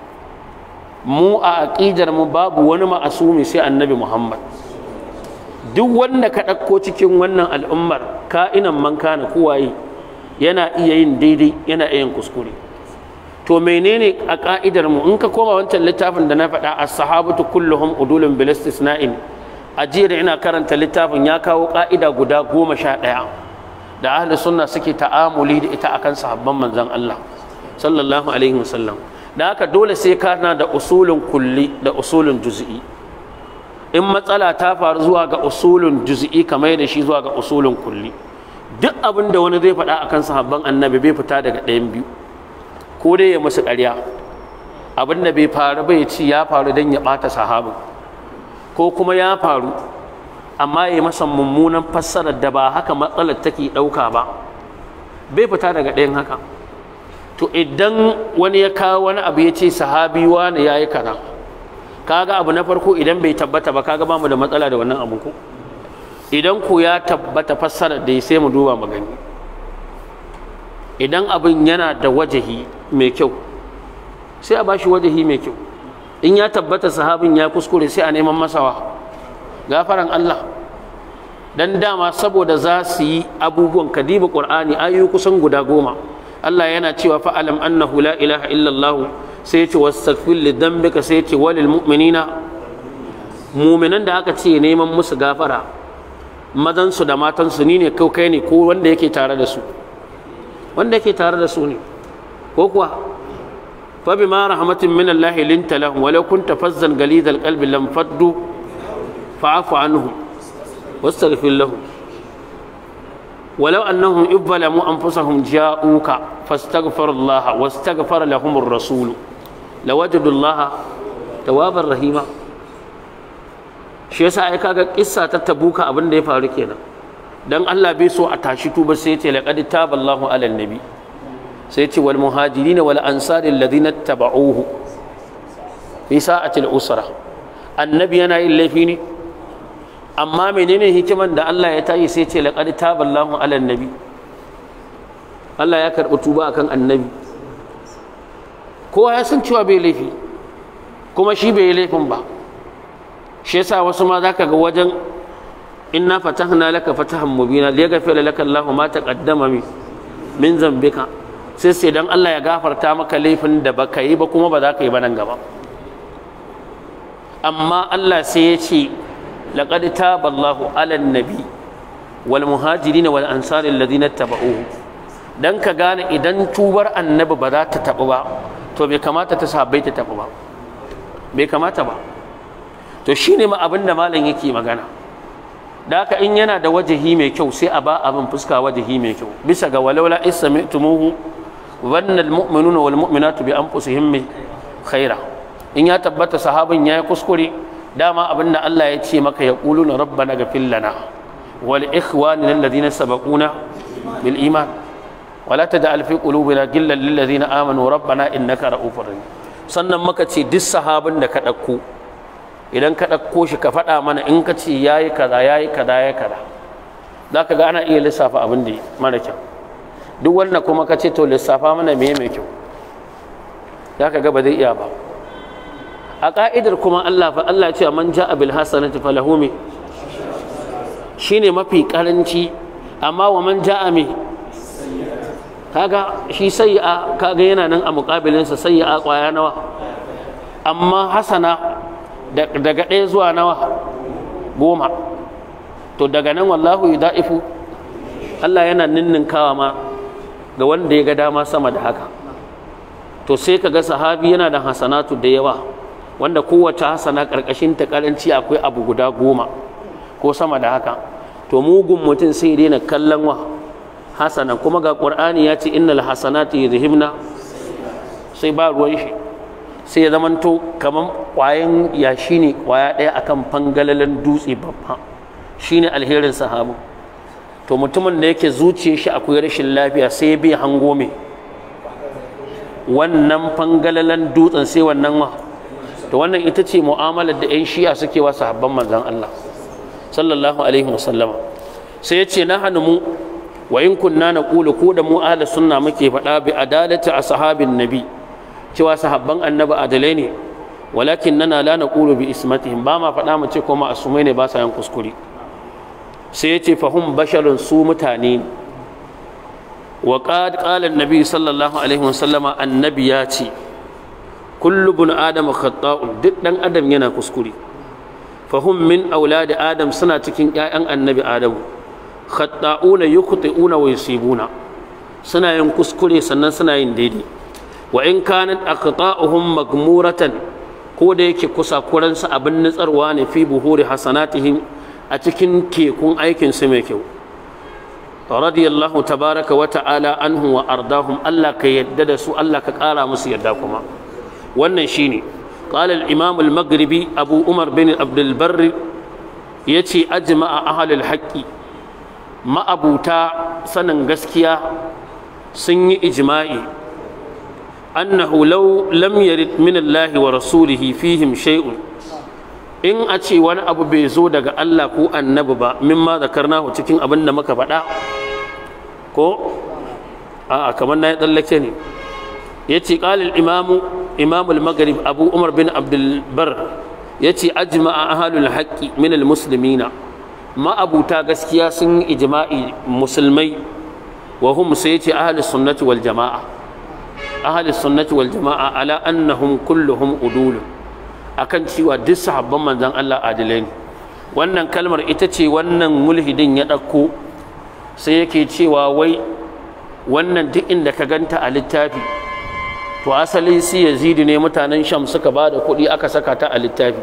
mu a aqidar mu babu wani ma'asumi sai annabi Muhammad. duk wanda ka ɗauko cikin wannan al'ummar, ka'inan man kana kowaye, yana iya yin daidai, yana iya yin kuskure. to menene a ka'idar mu? in ka koma wancan littafin da na faɗa, as-sahabatu kulluhum udulun bil istisna'in, ajira ina karanta littafin, ya kawo ka'ida guda 11 da ahlus sunna suke ta'amuli da ita akan sahabban manzon Allah sallallahu alaihi wasallam. da haka dole sai kana da usulun kulli da usulun juz'i. in matsala ta faru zuwa ga usulun juz'i, kamar da shi zuwa ga usulun kulli. duk abin da wani zai faɗa akan sahabban annabi bai fita daga ɗayan biyu, ko dai ya musu ƙarya, abin da bai faru bai ci ya faru don ya ɓata sahabin, ko kuma ya faru amma ya masa mummunan fassarar da ba haka matsalar take ɗauka ba, bai fita daga ɗayan haka. to idan wani ya kawo wani abu ya ce sahabi wani ya yi kaza, kaga abu na farko idan bai tabbata ba, kaga ba mu da matsala da wannan abu ko. idan ku ya tabbata fassarar da ya, sai mu duba mu gani. idan abin yana da wajahi mai kyau, sai a bashi wajahi mai kyau. in ya tabbata sahabin ya kuskure, sai a neman masawa gafaran Allah. dan dama saboda za su yi abubuwan, kadiba Qur'ani ayoyi kusan guda 10, Allah yana cewa fa'alam annahu la ilaha illallah, sai ya ce wastaghfir li dhanbika, sai ya ce walil mu'minina, mu'minan da aka ce neman musu gafara, mazan su da matan su, ni ne kai ne ko wanda yake tare da su, wanda yake tare da su ne ko kuwa. fa bima rahmatin min Allah linta lahum walau kunta fazzan galidal qalbi lam faddu fa'fu anhum wastaghfir lahum walau annahum izzalamu anfusahum ja'uka fastaghfirullaha wastaghfara lahumur rasul lawajadullaha tawwabar rahima. shi yasa ai kaga kissa ta Tabuka abin da ya faru kenan. dan Allah bai so a tashi tuba, sai ya ce laqad taballahu alal nabi, sai ya ce wal muhajirin wal ansari alladhina tabauhu fi sa'atil usra. annabi yana yin laifi ne, amma menene hikiman da Allah ya tayi sai ce laqad taballahu ala nabi, Allah ya karɓi tuba akan annabi. kowa ya san cewa bai laifi, kuma shi bai laifin ba. shi yasa wasu ma zaka ga wajen inna fatahna laka fatahan mubina liyaghfira laka Allahu ma taqaddama min zambika, sai dan Allah ya gafarta maka laifin da baka yi ba kuma ba za ka yi ba nan gaba. amma Allah sai ya ce laqad taballahu 'alan nabi wal muhajirin wal ansari alladhina tabauhu dan ka gane idan tubar annabi ba za ta tabu ba to bai kamata ta sahabbai ta tabu ba bai kamata ba to shine ma abinda malam yake magana da haka in yana da wajahi mai kyau sai a ba abin fuska wajahi mai kyau bisa ga walaula ismaitumuhu wanna almu'minuna wal mu'minatu bi anfusihim khaira in ya tabbata sahabin yayi kuskure dama abinda Allah ya ce maka yaquluna rabbana ghfir lana wal ikhwanina alladhina sabaquna bil iman wala taj'al fi qulubina ghillan lil ladhina amanu rabbana innaka ra'ufur rahim sannan maka ce duk sahabin da ka dauko idan ka dauko shi ka faɗa mana in ka ce yayi kaza yayi kaza zaka ga ana iya lissafa abin da mara kyau duk wanda kuma ka ce to lissafa mana me mai kyau zaka ga ba zai iya ba a ka'idar kuma Allah ya ce man ja'a bil hasanati falahu shine mafi karanci amma wa man ja'a kaga shi sayyi'a kaga yana nan a muƙabilinsa sayyi'a kwaya nawa amma hasana daga ɗaya zuwa nawa 10 to daga nan wallahu yudaifu Allah yana ninninkawa ma ga wanda ya ga dama sama da haka to sai kaga sahabi yana da hasanatu da yawa wanda kowace hasana karkashin ta karanci akwai abu guda 10 ko sama da haka to mugun mutum sai daina kallon wa hasana kuma ga qur'ani ya ce innal hasanati yuzhibna sai ba ruwan shi sai ya zamanto kaman kwayan yashi ne kwaya daya akan fangalalan dutse babba shine alherin sahabu to mutumin da yake zuciyar shi akwai rashin lafiya sai bai hango me wannan fangalalan dutsen sai wannan wa to wannan ita ce mu'amalar da 'yan shi'a suke wa sahabban manzon Allah sallallahu alaihi wasallama sai ya ce na hannu mu wa in kunna naqulu ko da mu ahlus sunna muke faɗa bi adalati ashabin nabi cewa sahabban annabi adalai ne walakin nana la naqulu bi ismatihim ba ma faɗa mu ce kuma asumai ne ba sa yin kuskure sai ya ce fahum basharun su mutane wa qad qala annabi sallallahu alaihi wasallama annabi ya ce kullu bun adam khata'un duk dan adam yana kuskure fahum min auladi adam suna cikin ƴaƴan annabi adamu khata'una yukhti'una wa yusibuna suna yin kuskure sannan suna yin daidai wa in kanat aqta'uhum magmuratan ko da yake kusakuran su abin nutsarwa ne fi buhuri hasanatihim a cikin tekun aikin su mai kyau radiyallahu tabaraka wa ta'ala anhu wa ardahum Allah ka yadda da su Allah ka kara musu yadda kuma wannan shine قال الإمام المغربي أبو عمر بن عبد البر يتي أجمع أهل الحق ما أبوتا سنن غسكيا سن إجماعي أنه لو لم يرد من الله ورسوله فيهم شيء إن أتي وانا أبو بيزو دغ الله كو النبي مما ذكرناه cikin abin da muka faɗa ko kamar na tsallake ne yace qala imam al-maghrib abu umar bin abdul bar yace ajma'a ahlul haqqi min al-muslimina ma abuta gaskiya sun ijma'i musulmai wa hum sayyati ahlus sunnati wal jamaa ahlus sunnati wal jamaa ala annahum kulluhum udul akan cewa duk sahabban manzon Allah adilai ne wannan kalmar ita ce wannan mulhidin ya dauko sai yake cewa wai wannan duk inda ka ganta a littafi to asali si yazidi ne mutanen sham suka ba da kuɗi aka saka ta a littafi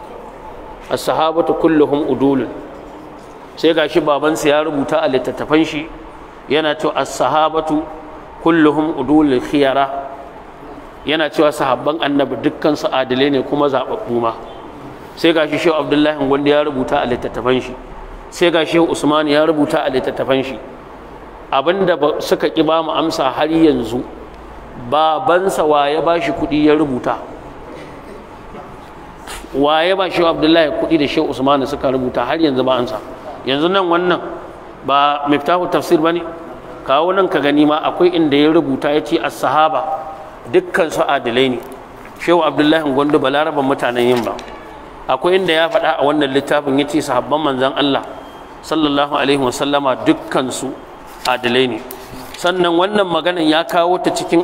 as-sahabatu kulluhum udulun sai gashi babansa ya rubuta a littattafan shi yana cewa as-sahabatu kulluhum udulul khiyara yana cewa sahabban annabi dukkan su adilai ne kuma zababbu ma sai gashi shehu abdullahi gwanda ya rubuta a littattafan shi sai gashi shehu usman ya rubuta a littattafan shi abinda suka ki ba mu amsa har yanzu babansa waye ba shi kuɗi ya rubuta waye ba shi abdullahi kuɗi da shehu usmanu suka rubuta har yanzu ba ansa yanzu nan wannan ba miftahu tafsir bane kawo nan ka gani ma akwai inda ya rubuta ya ce as-sahaba dukkan su adilai ne shehu abdullahi gondo balaraban mutanen yin ba akwai inda ya faɗa a wannan littafin ya ce sahabban manzon Allah sallallahu alaihi wasallama dukkan su adilai ne sannan wannan maganan ya kawo ta cikin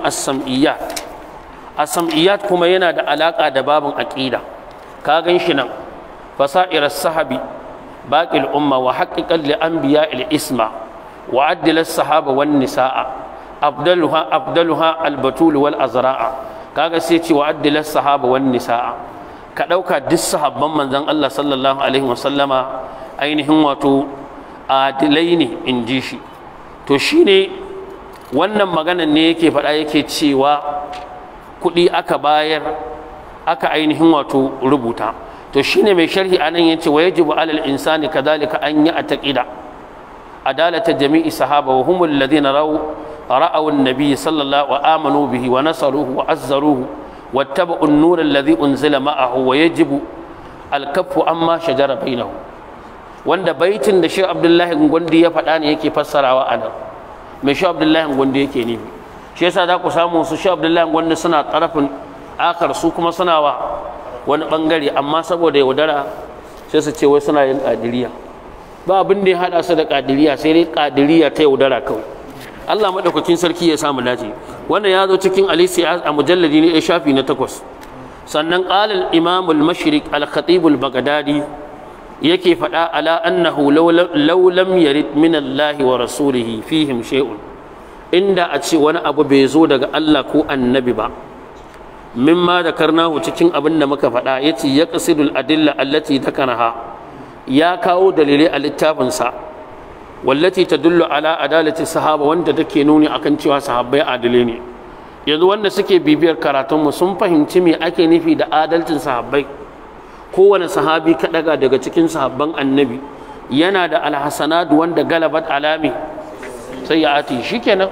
as-sam'iyyat kuma yana da alaka da babin aqida ka gan shi nan fasa'ir as-sahabi باقي الأمة وحققا لأنبياء الإسمة وعدل الصحابة والنساء أفضلها البتول والأزراء كاغا سيتي وعدل الصحابة والنساء كدوكا دي الصحابة من ذن الله صلى الله عليه وسلم أينهم واتو عادلين إنجيشي to shine wannan maganar ne yake faɗa yake cewa kuɗi aka bayar aka ainihin wato rubuta to shine mai sharhi anan yace wa yajibu alal insani kadhalika an ya'taqida adalata jami'i sahaba wa humul ladina ra'aw an-nabiy sallallahu wa amanu bihi wa nasaruhu wa azzaruhu wattaba'u an-nur alladhi unzila ma'ahu wa yajibu al-kaffu amma shajara bainahum wanda baitin da Sheikh Abdullahi Gondi ya faɗa ne yake fassarawa anan mai Sheikh Abdullahi Gondi yake nufi shi yasa za ku samu su Sheikh Abdullahi Gondi suna tarafin akar su kuma suna wa wani bangare amma saboda yaudara sai su ce wai suna yin kadiriya ba abin da ya hada su da kadiriya sai dai kadiriya ta yaudara kawai Allah madaukakin sarki ya samu dace wannan ya zo cikin al-Siyas a mujalladi ne shafi na 8 sannan qala al-imam al-mashriq al-khatib al-baghdadi yake fada ala annahu law lam yarid min Allah wa rasulihi fihim shay'un inda a ce wani abu bai zo daga Allah ko annabi ba mimma da karnahu cikin abin da muka faɗa ya ce ya ƙasidul adilla allati takanaha ya kawo dalilai a littafinsa wallati ta dullu ala adalati sahaba wanda take nuni akan cewa sahabbai adalai ne yanzu wanda suke bibiyar karatunmu sun fahimci me ake nufi da adalcin sahabbai kowane sahabi ka daga daga cikin sahabban annabi yana da alhasanat wanda galabat alami sai ya ati shikenan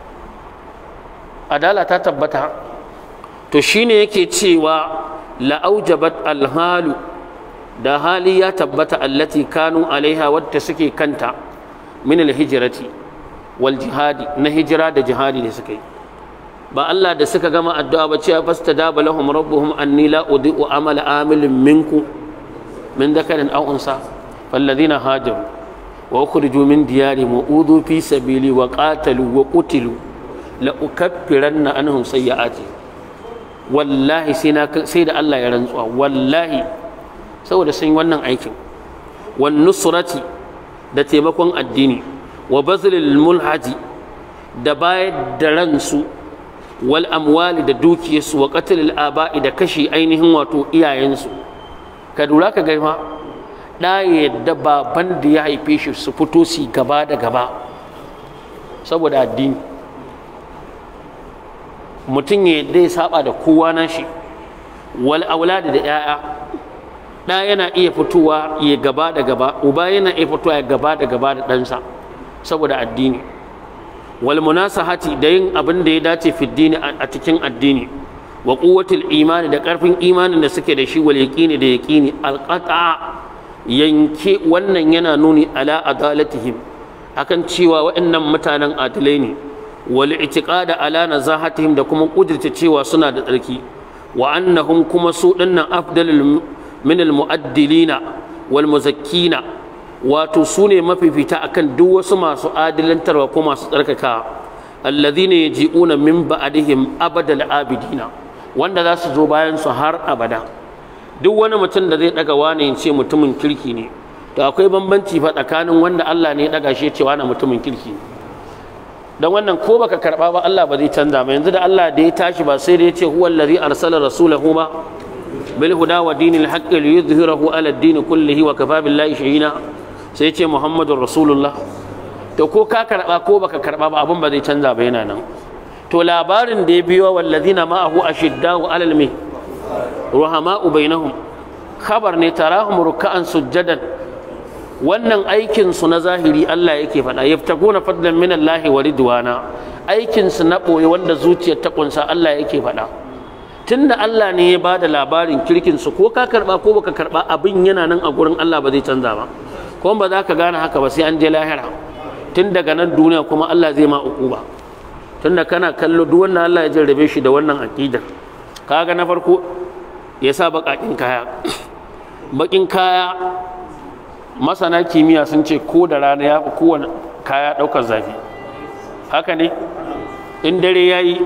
adala ta tabbata to shine yake cewa la'aujabat alhalu da hali ya tabbata allati kanu alaiha wadda suke kanta min alhijrati wal jihadi na hijira da jihadi da suka yi ba Allah da suka gama addu'a ba cewa fastadaba lahum rabbuhum anni la udi'u amala amilin minkum min dhakarin aw unsa falladhina hajaru wa ukhriju min diyarihim wa udhu fi sabili wa qatalu wa qutilu la ukaffiranna anhum sayyi'atihim wallahi sai da Allah ya rantsuwa wallahi saboda sun yi wannan aikin wan nusrati da taimakon addini wa bazlil mulhaji da bayar da ransu wal amwali da dukiyarsu wa qatlil aba'i da kashi ainihin wato iyayensu ka dura ka ga ma da yadda baban da ya haife shi su fito su gaba da gaba saboda addini mutum ya yadda ya saba da kowa na shi wal auladi da yaya da yana iya fitowa ya gaba da gaba uba yana iya fitowa ya gaba da gaba da ɗansa saboda addini wal munasahati da yin abin da ya dace fi dini a cikin addini wa quwwatul imani da karfin imanin da suke da shi wal yaqini da yaqini alqata yanke wannan yana nuni ala adalatihim akan cewa waɗannan mutanen adalai ne wal itiqada ala nazahatihim da kuma kudirce cewa suna da tsarki wa annahum kuma su dinnan afdalul min al muaddilina wal muzakkina wato su ne mafifita akan duk wasu masu adilantarwa ko masu tsarkaka alladhina yaji'una min ba'dihim abadal abidina wanda za su zo bayan su har abada duk wani mutum da zai daga wani ya ce mutumin kirki ne to akwai bambanci fa tsakanin wanda Allah ne ya daga shi ya ce wani mutumin kirki ne dan wannan ko baka karba ba Allah ba zai canza ba yanzu da Allah da ya tashi ba sai da ya ce huwa allazi arsala rasulahu ba bil huda wa dinil haqqi liyudhhirahu ala ad-din kullihi wa kafa billahi shahina sai ya ce muhammadur rasulullah to ko ka karba ko baka karba ba abun ba zai canza ba yana nan to labarin da ya biyo wallazina ma'ahu ashiddau alal mi ruhama'u bainahum khabar ne tarahum ruk'an sujjadan wannan aikin su na zahiri Allah yake faɗa yaftaguna fadlan min Allah wa ridwana aikin su na boye wanda zuciyar ta kunsa Allah yake faɗa tunda Allah ne ya bada labarin kirkin su ko ka karba ko baka karba abin yana nan a gurin Allah ba zai canza ba kuma ba za ka gane haka ba sai an je lahira tun daga nan duniya kuma Allah zai ma uquba tunda kana kallo duk wannan Allah ya jarrabe shi da wannan aqidar kaga na farko ya sa baƙaƙin kaya baƙin kaya masana kimiyya sun ce ko da rana ya fi kowane kaya ɗaukar zafi haka ne in dare ya yi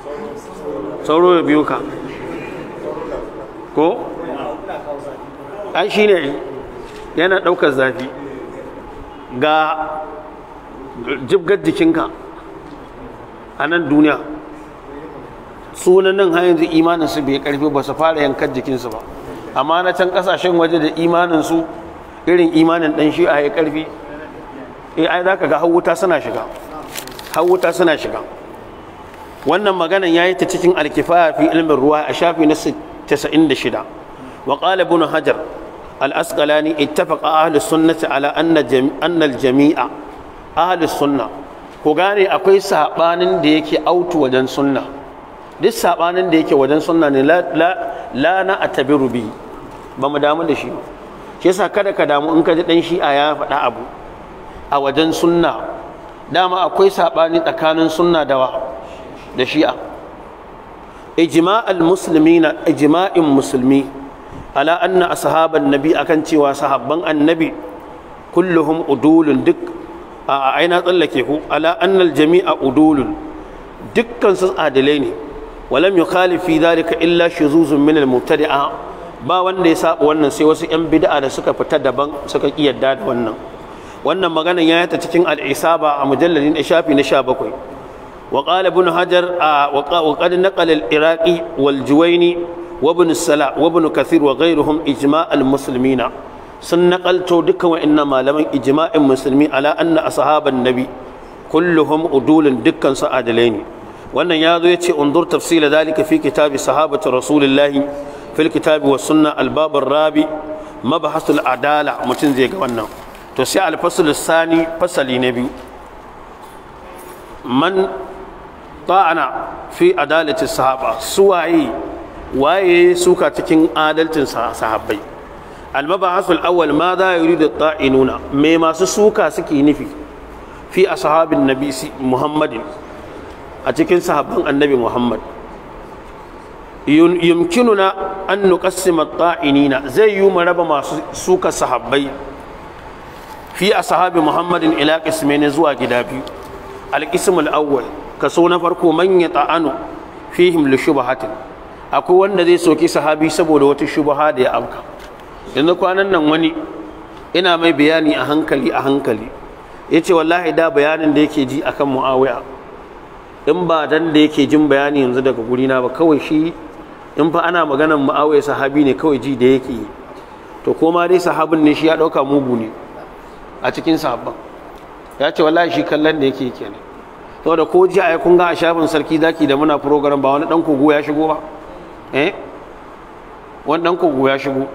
sauro ya biyo ka ko ai shine yana ɗaukar zafi ga jibgar jikinka a nan duniya sunan nan har yanzu imaninsu bai karfi ba su fara yankar jikinsu ba amma na can kasashen waje da imaninsu irin imanin ɗan shi'a ya karfi ai za ka ga hawuta suna shiga wannan maganan ya yi ta cikin alkifaya fi ilmin ruwa a shafi na 96 wa qala ibn hajar al-asqalani ittafaqa ahli sunnati ala anna al-jami'a ahli sunna ko gane akwai sabanin da yake autu wajen sunna duk sabanin da yake wajen sunna ne la na atabiru bi ba mu damu da shi shi yasa kada ka damu in ka ji dan shi'a ya faɗa abu a wajen sunna dama akwai sabani tsakanin sunna da shi'a ijma'al muslimina ijma'in musulmi ala anna ashaban nabi akan cewa sahabban annabi kulluhum udulun duk a aina tsallake ku ala annal jami'a udulun dukkan su adalai ne walam yukhalif fi dhalika illa shuzuzun min al mubtadi'a ba wanda ya saba wannan sai wasu yan bid'a da suka fita daban suka kiyarda da wannan maganan ya ta cikin al-isaba a mujalladin shafi na 17 وقال ابن حجر وقد نقل العراقي والجويني وابن السلاء وابن كثير وغيرهم إجماع المسلمين سنقلتو دكا وإنما لمن إجماع المسلمين على أن أصحاب النبي كلهم أدول دكا سعادلين وأن ياذو يتي انظر تفصيل ذلك في كتاب صحابة رسول الله في الكتاب والسنة الباب الرابع مبحث العدالة متنزيق وأنه تسيع الفصل الثاني فصل نبي من ta'ana fi adalati sahaba suwaye waye suka cikin adalcin sahabbai al-mabahasul awwal ma za yuridu ta'inuna me masu suka suke nufi fi ashabin nabi muhammadin a cikin sahabban annabi muhammad yumkinuna an nuqassima at-ta'inina zai yi mu raba masu suka sahabbai fi ashabi muhammadin ila qismaini zuwa gida biyu al-qismul awwal kaso na farko man ya ta'anu fihim li shubhatin akwai wanda zai soki sahabi saboda wata shubha da ya amka yanzu kwanan nan wani ina mai bayani a hankali yace wallahi da bayanin da yake ji akan muawiya in ba dan da yake jin bayani yanzu daga guri na ba kawai shi in fa ana maganar muawiya sahabi ne kawai ji da yake to koma dai sahabin ne shi ya dauka mugu ne a cikin sahabban ya ce wallahi shi kallon da yake kenan saboda ko ji a kun ga a shafin sarki zaki da muna program ba wani dan kogo ya shigo ba wani dan kogo ya shigo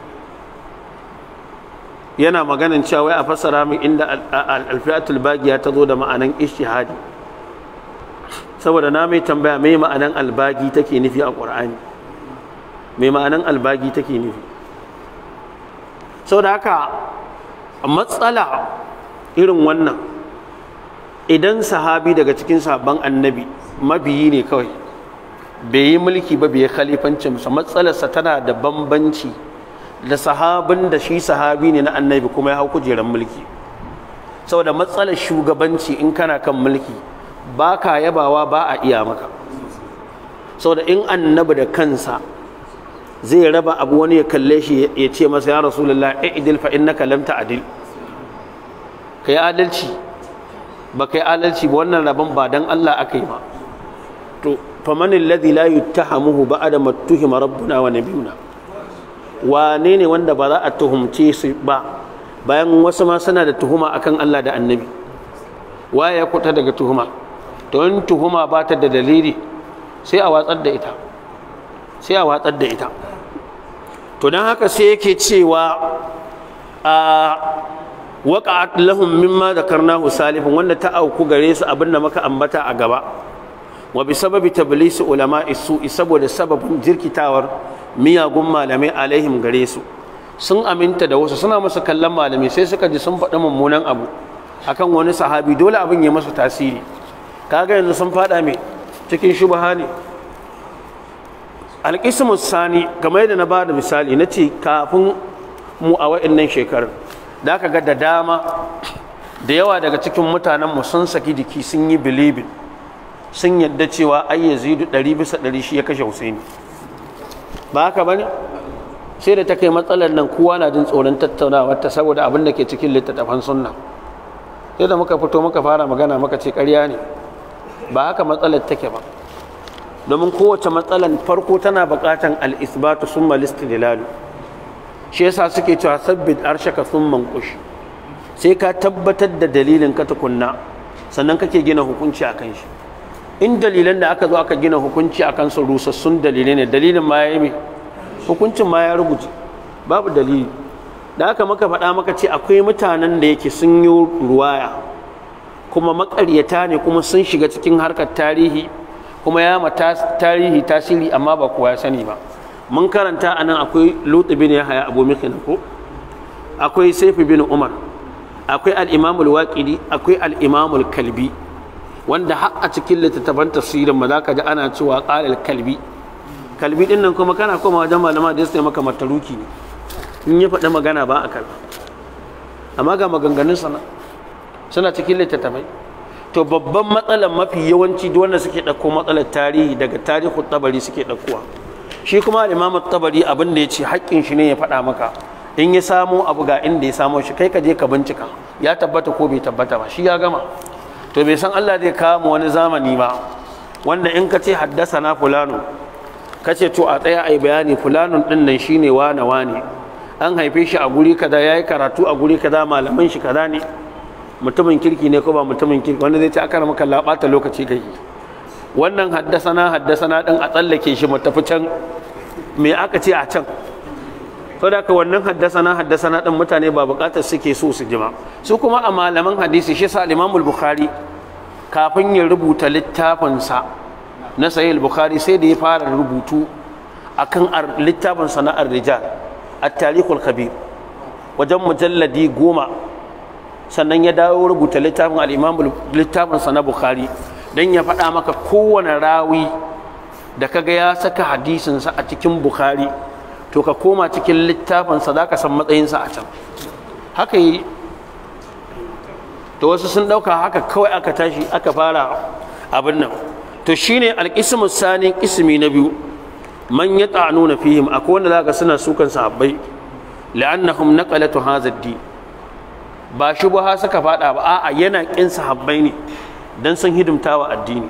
yana maganin cewa wai a fassara min inda alfiyatul bagiya ta zo da ma'anan ijtihadi saboda na mai tambaya mai ma'anan albagi take nufi a qur'ani mai ma'anan albagi take nufi saboda haka matsala irin wannan idan sahabi daga cikin sahabban annabi mabiyi ne kawai bai yi mulki ba bai khalifancinsa matsalarsa tana da bambanci da sahabin da shi sahabi ne na annabi kuma ya hau kujerar mulki saboda matsalar shugabanci in kana kan mulki ba ka yabawa ba a iya maka saboda in annabi da kansa zai raba abu wani ya kalle shi ya ce masa ya rasulullah i'dil fa innaka lam ta'dil kai adalci ba kai adalci ba wannan rabon ba dan Allah aka yi ba to faman alladhi la yuttahamuhu ba'da ma tuhima rabbuna wa nabiyuna wane ne wanda ba za a tuhumce su ba bayan wasu ma suna da tuhuma akan Allah da annabi waye ya kuta daga tuhuma to in tuhuma ba ta da dalili sai a watsar da ita to dan haka sai yake cewa waqa'at lahum mimma dhakarnahu salifun wanda ta auku gare su abinda muka ambata a gaba wa bi sababi tablisi ulama'i su'i saboda sababin jirkitawar miyagun malamai alaihim gare su sun aminta da wasu suna masa kallon malamai sai suka ji sun faɗi mummunan abu akan wani sahabi dole abin ya masa tasiri kaga yanzu sun faɗa mai cikin shubha ne alqismu sani kamar yadda na bada misali nace kafin mu a wa'annan shekarun da aka ga da dama da yawa daga cikin mutanenmu sun saki jiki sun yi bilibin sun yadda cewa ai Yazidu 100% shi ya kashe Husaini ba haka bane sai da ta kai matsalar nan kowa na jin tsoron tattaunawa ta saboda abin da ke cikin littattafan sunna. sai da muka fito muka fara magana muka ce ƙarya ne, ba haka matsalar take ba, domin kowace matsalar farko tana buƙatan al-isbatu summa al-istidlalu. shi yasa suke cewa sabbit arshaka thumma manqush, sai ka tabbatar da dalilin ka tukunna sannan kake gina hukunci akan shi. in dalilan da aka zo aka gina hukunci akan su rusassun dalilai ne, dalilin ma yayi hukuncin ma ya rubuce, babu dalili. da aka maka faɗa maka ce akwai mutanen da yake sun yi ruwaya kuma maƙaryata ne kuma sun shiga cikin harkar tarihi kuma ya mata tarihi tasiri amma ba kowa ya sani ba. mun karanta anan akwai Lut bin Yahya Abu Mikhin ko akwai Sayf bin Umar, akwai al-Imam al-Waqidi, akwai al-Imam al-Kalbi, wanda har a cikin littattafan tafsirin ma zaka ji ana cewa qala al-Kalbi. Kalbi din nan kuma kana koma wajen malama da sai maka mataruki ne, in ya faɗi magana ba a kalba, amma ga maganganun sana suna cikin littattafai. to babban matsalar mafi yawanci duk wanda suke ɗauko matsalar tarihi daga tarihin Tabari suke ɗaukowa. shi kuma Imam Tabari abin da ya ce haƙƙin shi ne ya faɗa maka, in ya samo abu ga inda ya samo shi kai ka je ka bincika ya tabbata ko bai tabbata ba, shi ya gama. to bai san Allah zai kawo wani zamani ba wanda in ka ce haddasa na fulano ka ce to a tsaya ai bayani fulanun din nan shine wane an haife shi a guri kaza, yayi karatu a guri kaza, malaman shi kaza ne, mutumin kirki ne ko ba mutumin kirki, wanda zai ce aka maka labata lokaci kai. wannan haddasana din a tsallake shi mu tafi can, me aka ce a can? saboda haka wannan haddasana din mutane ba bukatar suke so su jima. su kuma a malaman hadisi shi sa Imam al-Bukhari kafin ya rubuta littafinsa na Sahih al-Bukhari sai da ya fara rubutu akan littafinsa na ar-rijal at-tarikhul khabir wajen mujalladi 10, sannan ya dawo rubuta littafin littafinsa na Bukhari dan ya faɗa maka kowane rawi da kaga ya saka hadisinsa a cikin Bukhari to ka koma cikin littafinsa za ka san matsayinsa a can. haka yi to wasu sun ɗauka haka kawai aka tashi aka fara abin nan. to shine alƙismu sani, ƙismi na biyu, man ya ta'anuna fihim, akwai wanda zaka suna sukan sahabbai la'annahum naqalatu hadha ad-din, ba shubha suka fada ba, a'a yana kin sahabbai ne dan sun hidimtawa addini.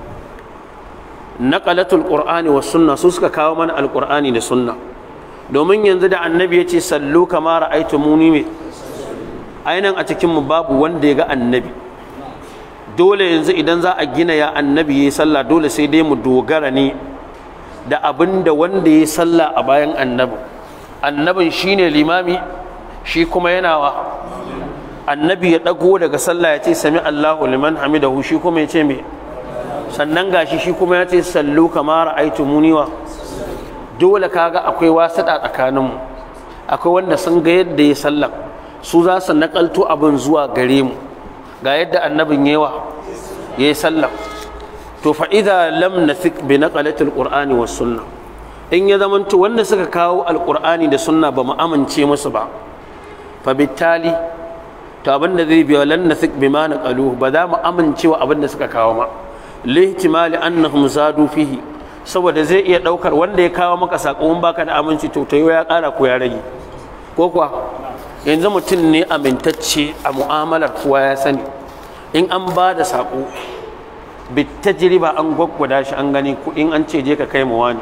naqalatul qur'ani was sunna, su suka kawo mana alqur'ani da sunna. domin yanzu da annabi ya ce sallu kama ra'aytumuni me ainihin a cikin mu babu wanda ya ga annabi. dole yanzu idan za a gina ya annabi yayi sallah dole sai dai mu dogara ne da abinda wanda yayi sallah a bayan annabi. annabin shine limami, shi kuma yana wa annabi ya dago daga sallah ya ce sami Allahu liman hamidahu, shi kuma ya ce me, sannan gashi shi kuma ya ce sallu kama ra'aytumuni wa. dole kaga akwai wasata tsakaninmu, akwai wanda sun ga yadda ya sallah su za su nakalto abin zuwa gare mu ga yadda annabin yayi sallah. to fa idza lam nathik bi naqalatil qur'ani was sunnah, in ya zamanto wanda suka kawo alqur'ani da sunna ba mu amince musu ba, fa bittali to abinda zai biya lan nathik bima naqalu, ba za mu amince wa abinda suka kawo ma, lihtimali annahum zadu fihi, saboda zai iya daukar wanda ya kawo maka sakon baka da aminci to tayo ya kara ko ya rage ko kuwa. yanzu mutum ne amintacce a mu'amalar kowa ya sani, in an ba da sako bitajriba an gwaggwada shi an gani kudin an ce je ka kai mu wani,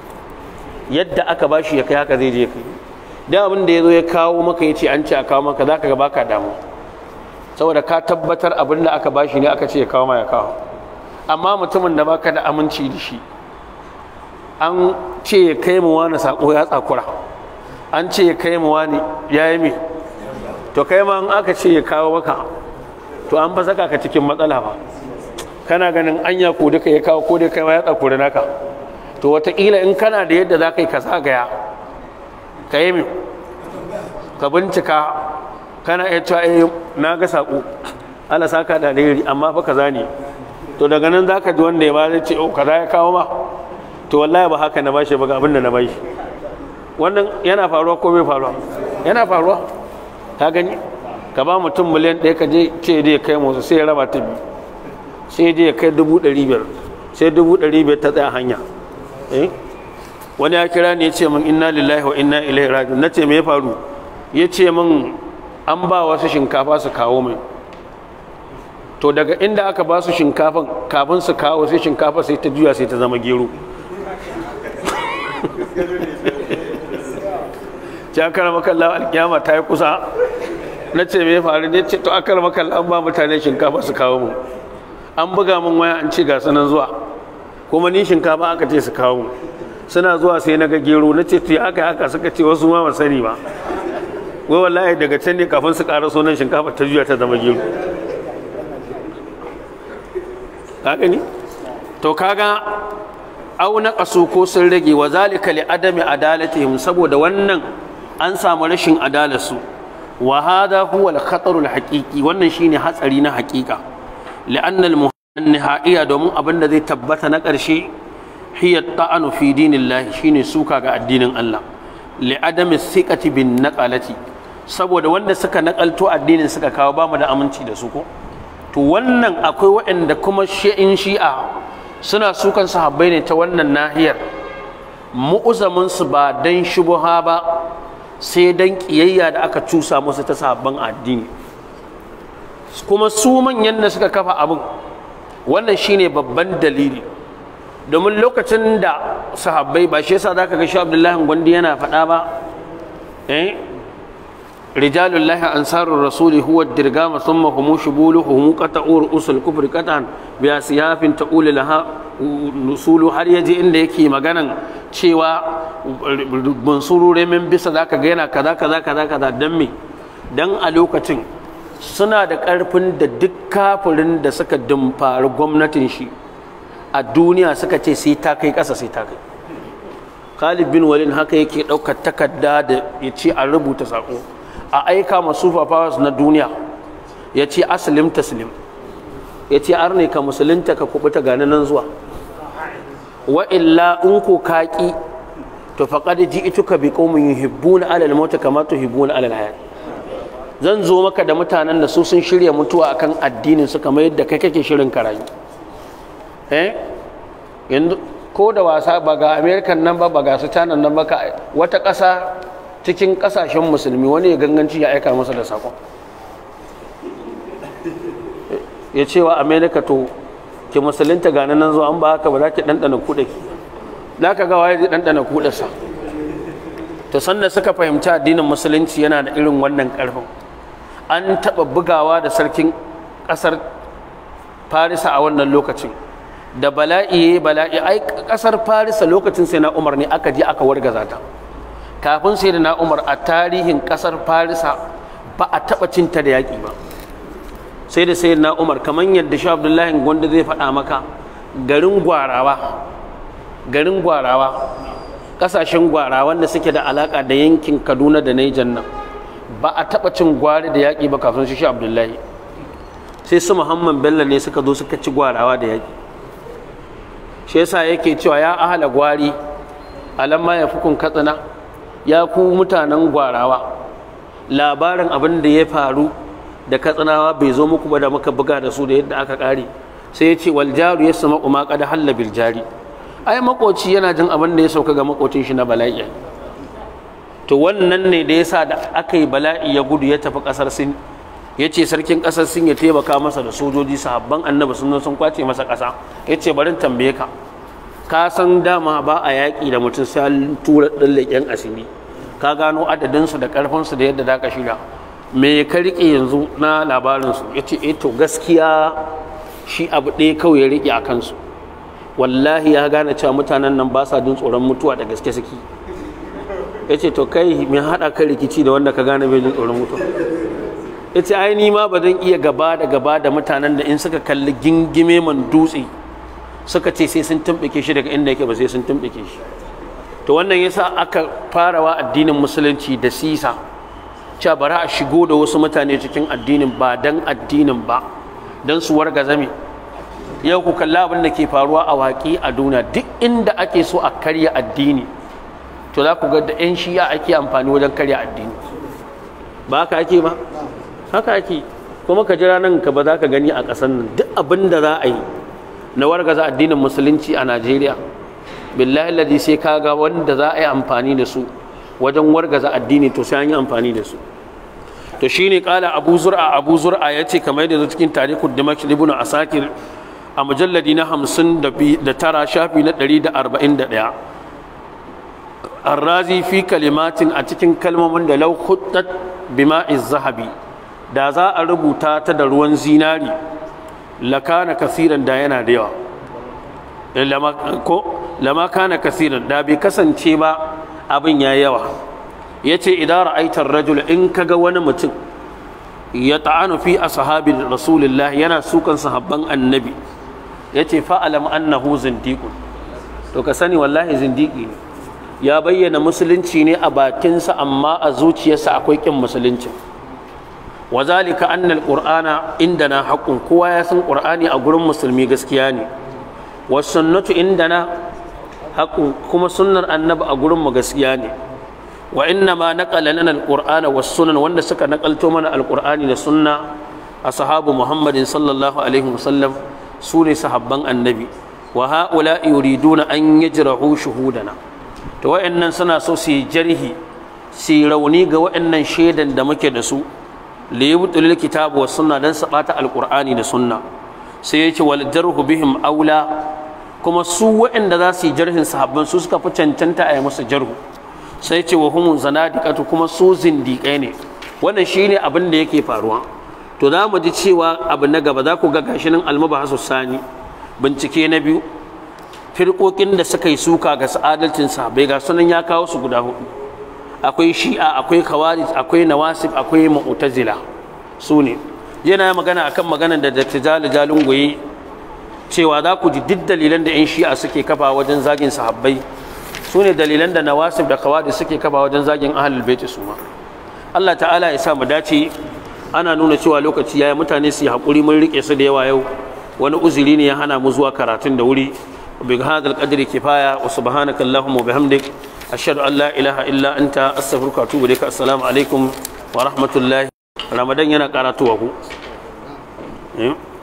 yadda aka bashi ya kai haka zai je kai. da abin da yazo ya kawo maka yace an ce a kawo maka zaka ga baka damu, saboda ka tabbatar abin da aka bashi ne aka ce ya kawo ma ya kawo. amma mutumin da baka da aminci da shi, an ce ya kai mu wani sako ya tsakura, an ce ya kai mu wani ya yi me, to kai ma an aka ce ya kawo maka to an fa saka ka cikin matsala ba. kana ganin anya ko duka ya kawo ko dai kai ma ya tsakura naka, to wataƙila in kana da yadda za ka yi ka zagaya ka yi me, ka bincika, kana iya cewa na ga sako Allah saka da alheri amma fa kaza ne, to daga nan za ka ji wanda ya ba zai ce kaza ya kawo ma, to wallahi ba haka na bashi ba ga abin da na bashi. wannan yana faruwa ko bai faruwa? yana faruwa. ka gani ka ba mutum miliyan 1 ka je ce dai kai musu sai ya raba ta biyu, sai dai kai 500,000, sai 500,000 ta tsaya hanya. wani ya kira ni ya ce min inna lillahi wa inna ilaihi raji'un. Na ce me ya faru? Ya ce min an ba wasu shinkafa su kawo min, to daga inda aka ba su shinkafan kafin su kawo sai shinkafa sai ta juya sai ta zama gero. ce akar makalla alkiyama ta yi kusa. Na ce me ya faru? ne ce to akar makalla an ba mutane shinkafa su kawo mu, an buga min waya an ce ga sanan zuwa, kuma ni shinkafa aka ce su kawo mu. Suna zuwa sai na ga gero. Na ce to aka haka? Suka ce wasu ma ba sani ba, wai wallahi daga can ne kafin su ƙara sunan shinkafa ta juya ta zama gero. ka gani? To kaga au na kaso ko sun rage, wa zalika li adami adalatihim, saboda wannan an samu rashin adalarsu. Wa hada huwa al-khatarul haqiqi, wannan shine hatsari na haqiqa. Li'anna al-nihaiya, domin abinda zai tabbata na ƙarshe, hiya ta'anu fi dinillahi, shine suka ga addinin Allah. Li'adami thiqati bin naqalati, saboda wanda suka nakalto addinin suka kawo ba mu da aminci da su ko. To wannan akwai waɗanda kuma shi'a suna sukan sahabbai ne ta wannan nahiyar, mu'uzaminsu ba dan shubuha ba, sai dan kiyayya da aka cusa musu ta sahabban addini. Kuma su manyan da suka kafa abin, wannan shine babban dalili. Domin lokacin da sahabbai, ba shi yasa zaka ga shi Abdullahi Gwandi yana faɗa ba, rijalullahi ansarur rasuli huwa dirgama thumma hum shubuluhum qata'ur usul kufri qatan bi asiyafin taqulu laha nusulu, har yaje inda yake maganan cewa mansurure min bisa zaka ga yana kaza kaza kaza kaza. Dan me? Dan a lokacin suna da karfin da duk kafirin da suka dumfari gwamnatin shi a duniya suka ce sai ta kai ƙasa sai ta kai. Khalid bin Walid haka yake ɗaukar takarda da ya ce a rubuta sako a aika masu powers na duniya, ya ce aslim taslim, ya ce arne ka musulunta ka kubuta gane nan zuwa, wa illa in ko kaki to faqad ji'tuka bi qaumin yuhibbuna ala al-maut kama tuhibbuna ala al-hayat. Zan zo maka da mutanen da su sun shirya mutuwa akan addinin su kamar yadda kai kake shirin karayi. Yanzu ko da wasa ba ga American nan ba ga su China nan ba, wata ƙasa cikin ƙasashen musulmi wani ya ganganci ya aika masa da sakon ya cewa America to ki musulunta gane nan zuwa, an ba haka ba za ki ɗanɗana kuɗa ki, za ka ga waye zai ɗanɗana kuɗarsa. To sanda suka fahimci addinin musulunci yana da irin wannan ƙarfin, an taɓa bugawa da sarkin ƙasar Farisa a wannan lokacin, da bala'i ai ƙasar Farisa lokacin sai na Umar ne aka je aka wargaza ta. Kafin sai da na Umar a tarihin ƙasar Farisa ba a taɓa cinta da yaƙi ba, sai da sai na Umar, kamar yadda shi Abdullahi Gwanda zai faɗa maka, garin Gwarawa ƙasashen Gwarawa wanda suke da alaƙa da yankin Kaduna da Niger nan, ba a taɓa cin gwari da yaƙi ba kafin shi Abdullahi. Sai su Muhammad Bello ne suka zo suka ci Gwarawa da yaƙi. Shi yasa yake cewa ya ahala gwari alamma ya fukun Katsina, ya ku mutanen Gwarawa, labarin abin da ya faru da Katsinawa bai zo muku ba da muka buga da su da yadda aka kare. Sai ya ce wal jaru yasma'u ma qad halla bil jari, ai makoci yana jin abin da ya sauka ga makocin shi na bala'i. To wannan ne da yasa da aka yi bala'i ya gudu ya tafi kasar Sin, ya ce sarkin kasar Sin ya taimaka masa da sojoji, sahabban annabi sun kwace masa kasa. Ya ce bari tambaye ka san dama ba a yaƙi da mutum sai an tura ɗan leƙen asiri, ka gano adadinsu da ƙarfinsu da yadda za ka shirya, me ka riƙe yanzu na labarinsu? Ya ce to gaskiya shi abu ɗaya kawai ya riƙe a kansu, wallahi ya gane cewa mutanen nan ba sa jin tsoron mutuwa da gaske suke. Ya ce to kai me haɗa kan rikici da wanda ka gane bai jin tsoron mutuwa? Ya ce ai ni ma ba zan iya gaba da mutanen da in suka kalli gingime man dutse suka ce sai sun tumɓuke shi daga inda yake ba sai sun tumɓuke shi. To wannan yasa aka farawa addinin musulunci da sisa, cewa bari a shigo da wasu mutane cikin addinin ba dan addinin ba, dan su wargaza me. Yau ku kalla abin da ke faruwa a waƙi a duniya, duk inda ake so a karya addini to za ku ga da 'yan shi'a ake amfani wajen karya addini. Ba haka ake ba? Haka ake. Kuma ka jira nan ka ba za ka gani a ƙasar nan duk abin da za a yi na wargaza addinin musulunci a Najeriya billahi alladhi sai kaga wanda za a yi amfani da su wajen wargaza addini to sai an yi amfani da su. To shine kala abu zur'a yace kamar yadda cikin tarikhud dimashq ibn asakir a mujalladi na 59 shafi na 141 arrazi fi kalimatin a cikin kalmomin da law khuttat bima'iz zahabi da za a rubuta ta da ruwan zinari lakana kasiran da yana da yawa lama kana kasiran da bai kasance ba abin ya yawa. Yace idan ra'aitar rajul in kaga wani mutum ya ta'anu fi ashabi rasulillah yana sukan sahabban annabi yace fa'alam annahu zindiqun to ka sani wallahi zindiki ne ya bayyana musulunci ne a bakinsa amma a zuciyarsa akwai kin musulunci. Wazalika anna alqur'ana indana haqqun kowa ya san qur'ani a gurin musulmi gaskiya ne was sunnatu indana haqqun kuma sunnar annabi a gurin mu gaskiya ne wa inna ma naqala lana alqur'ana was sunan wanda suka nakalto mana alqur'ani da sunna ashabu muhammadin sallallahu alaihi wasallam sune sahabban annabi wa haula yuriduna an yajrahu shuhudana to wa'annan suna so su jarhi su rauni ga wa'annan shaidan da muke da su li yubtilil kitabu was sunna dan sabata alqur'ani da sunna sai yace wal jarhu bihim aula kuma su wa'anda za su yi jarhin sahabban su suka fi cancanta a yi musu jarhu sai ce wa humun zanadiqatu kuma su zindiƙai ne. Wannan shine abin da yake faruwa. To za mu ji cewa abu na gaba za ku ga gashi nan almubahasu sani bincike na biyu firƙoƙin da suka yi suka ga sa'adalcin sahabbai ga sunan ya kawo su guda hudu akwai shi'a akwai khawarij akwai nawasib akwai mu'tazila su ne yana magana akan maganar da dattijali jalungoyi cewa za ku ji duk dalilan da 'yan shi'a suke kafa wajen zagin sahabbai su ne dalilan da nawasib da khawarij suke kafa wajen zagin ahlul bait su ma. Allah ta'ala ya sa mu dace. Ana nuna cewa lokaci yayi mutane su yi hakuri mun rike su da yawa yau wani uzuri ne ya hana mu zuwa karatun da wuri bi hadal qadri kifaya wa subhanaka allahumma wa bihamdik ashhadu an la ilaha illa anta astaghfiruka wa atubu ilaik. Assalamu alaikum wa rahmatullahi. Ramadan yana karatuwa ku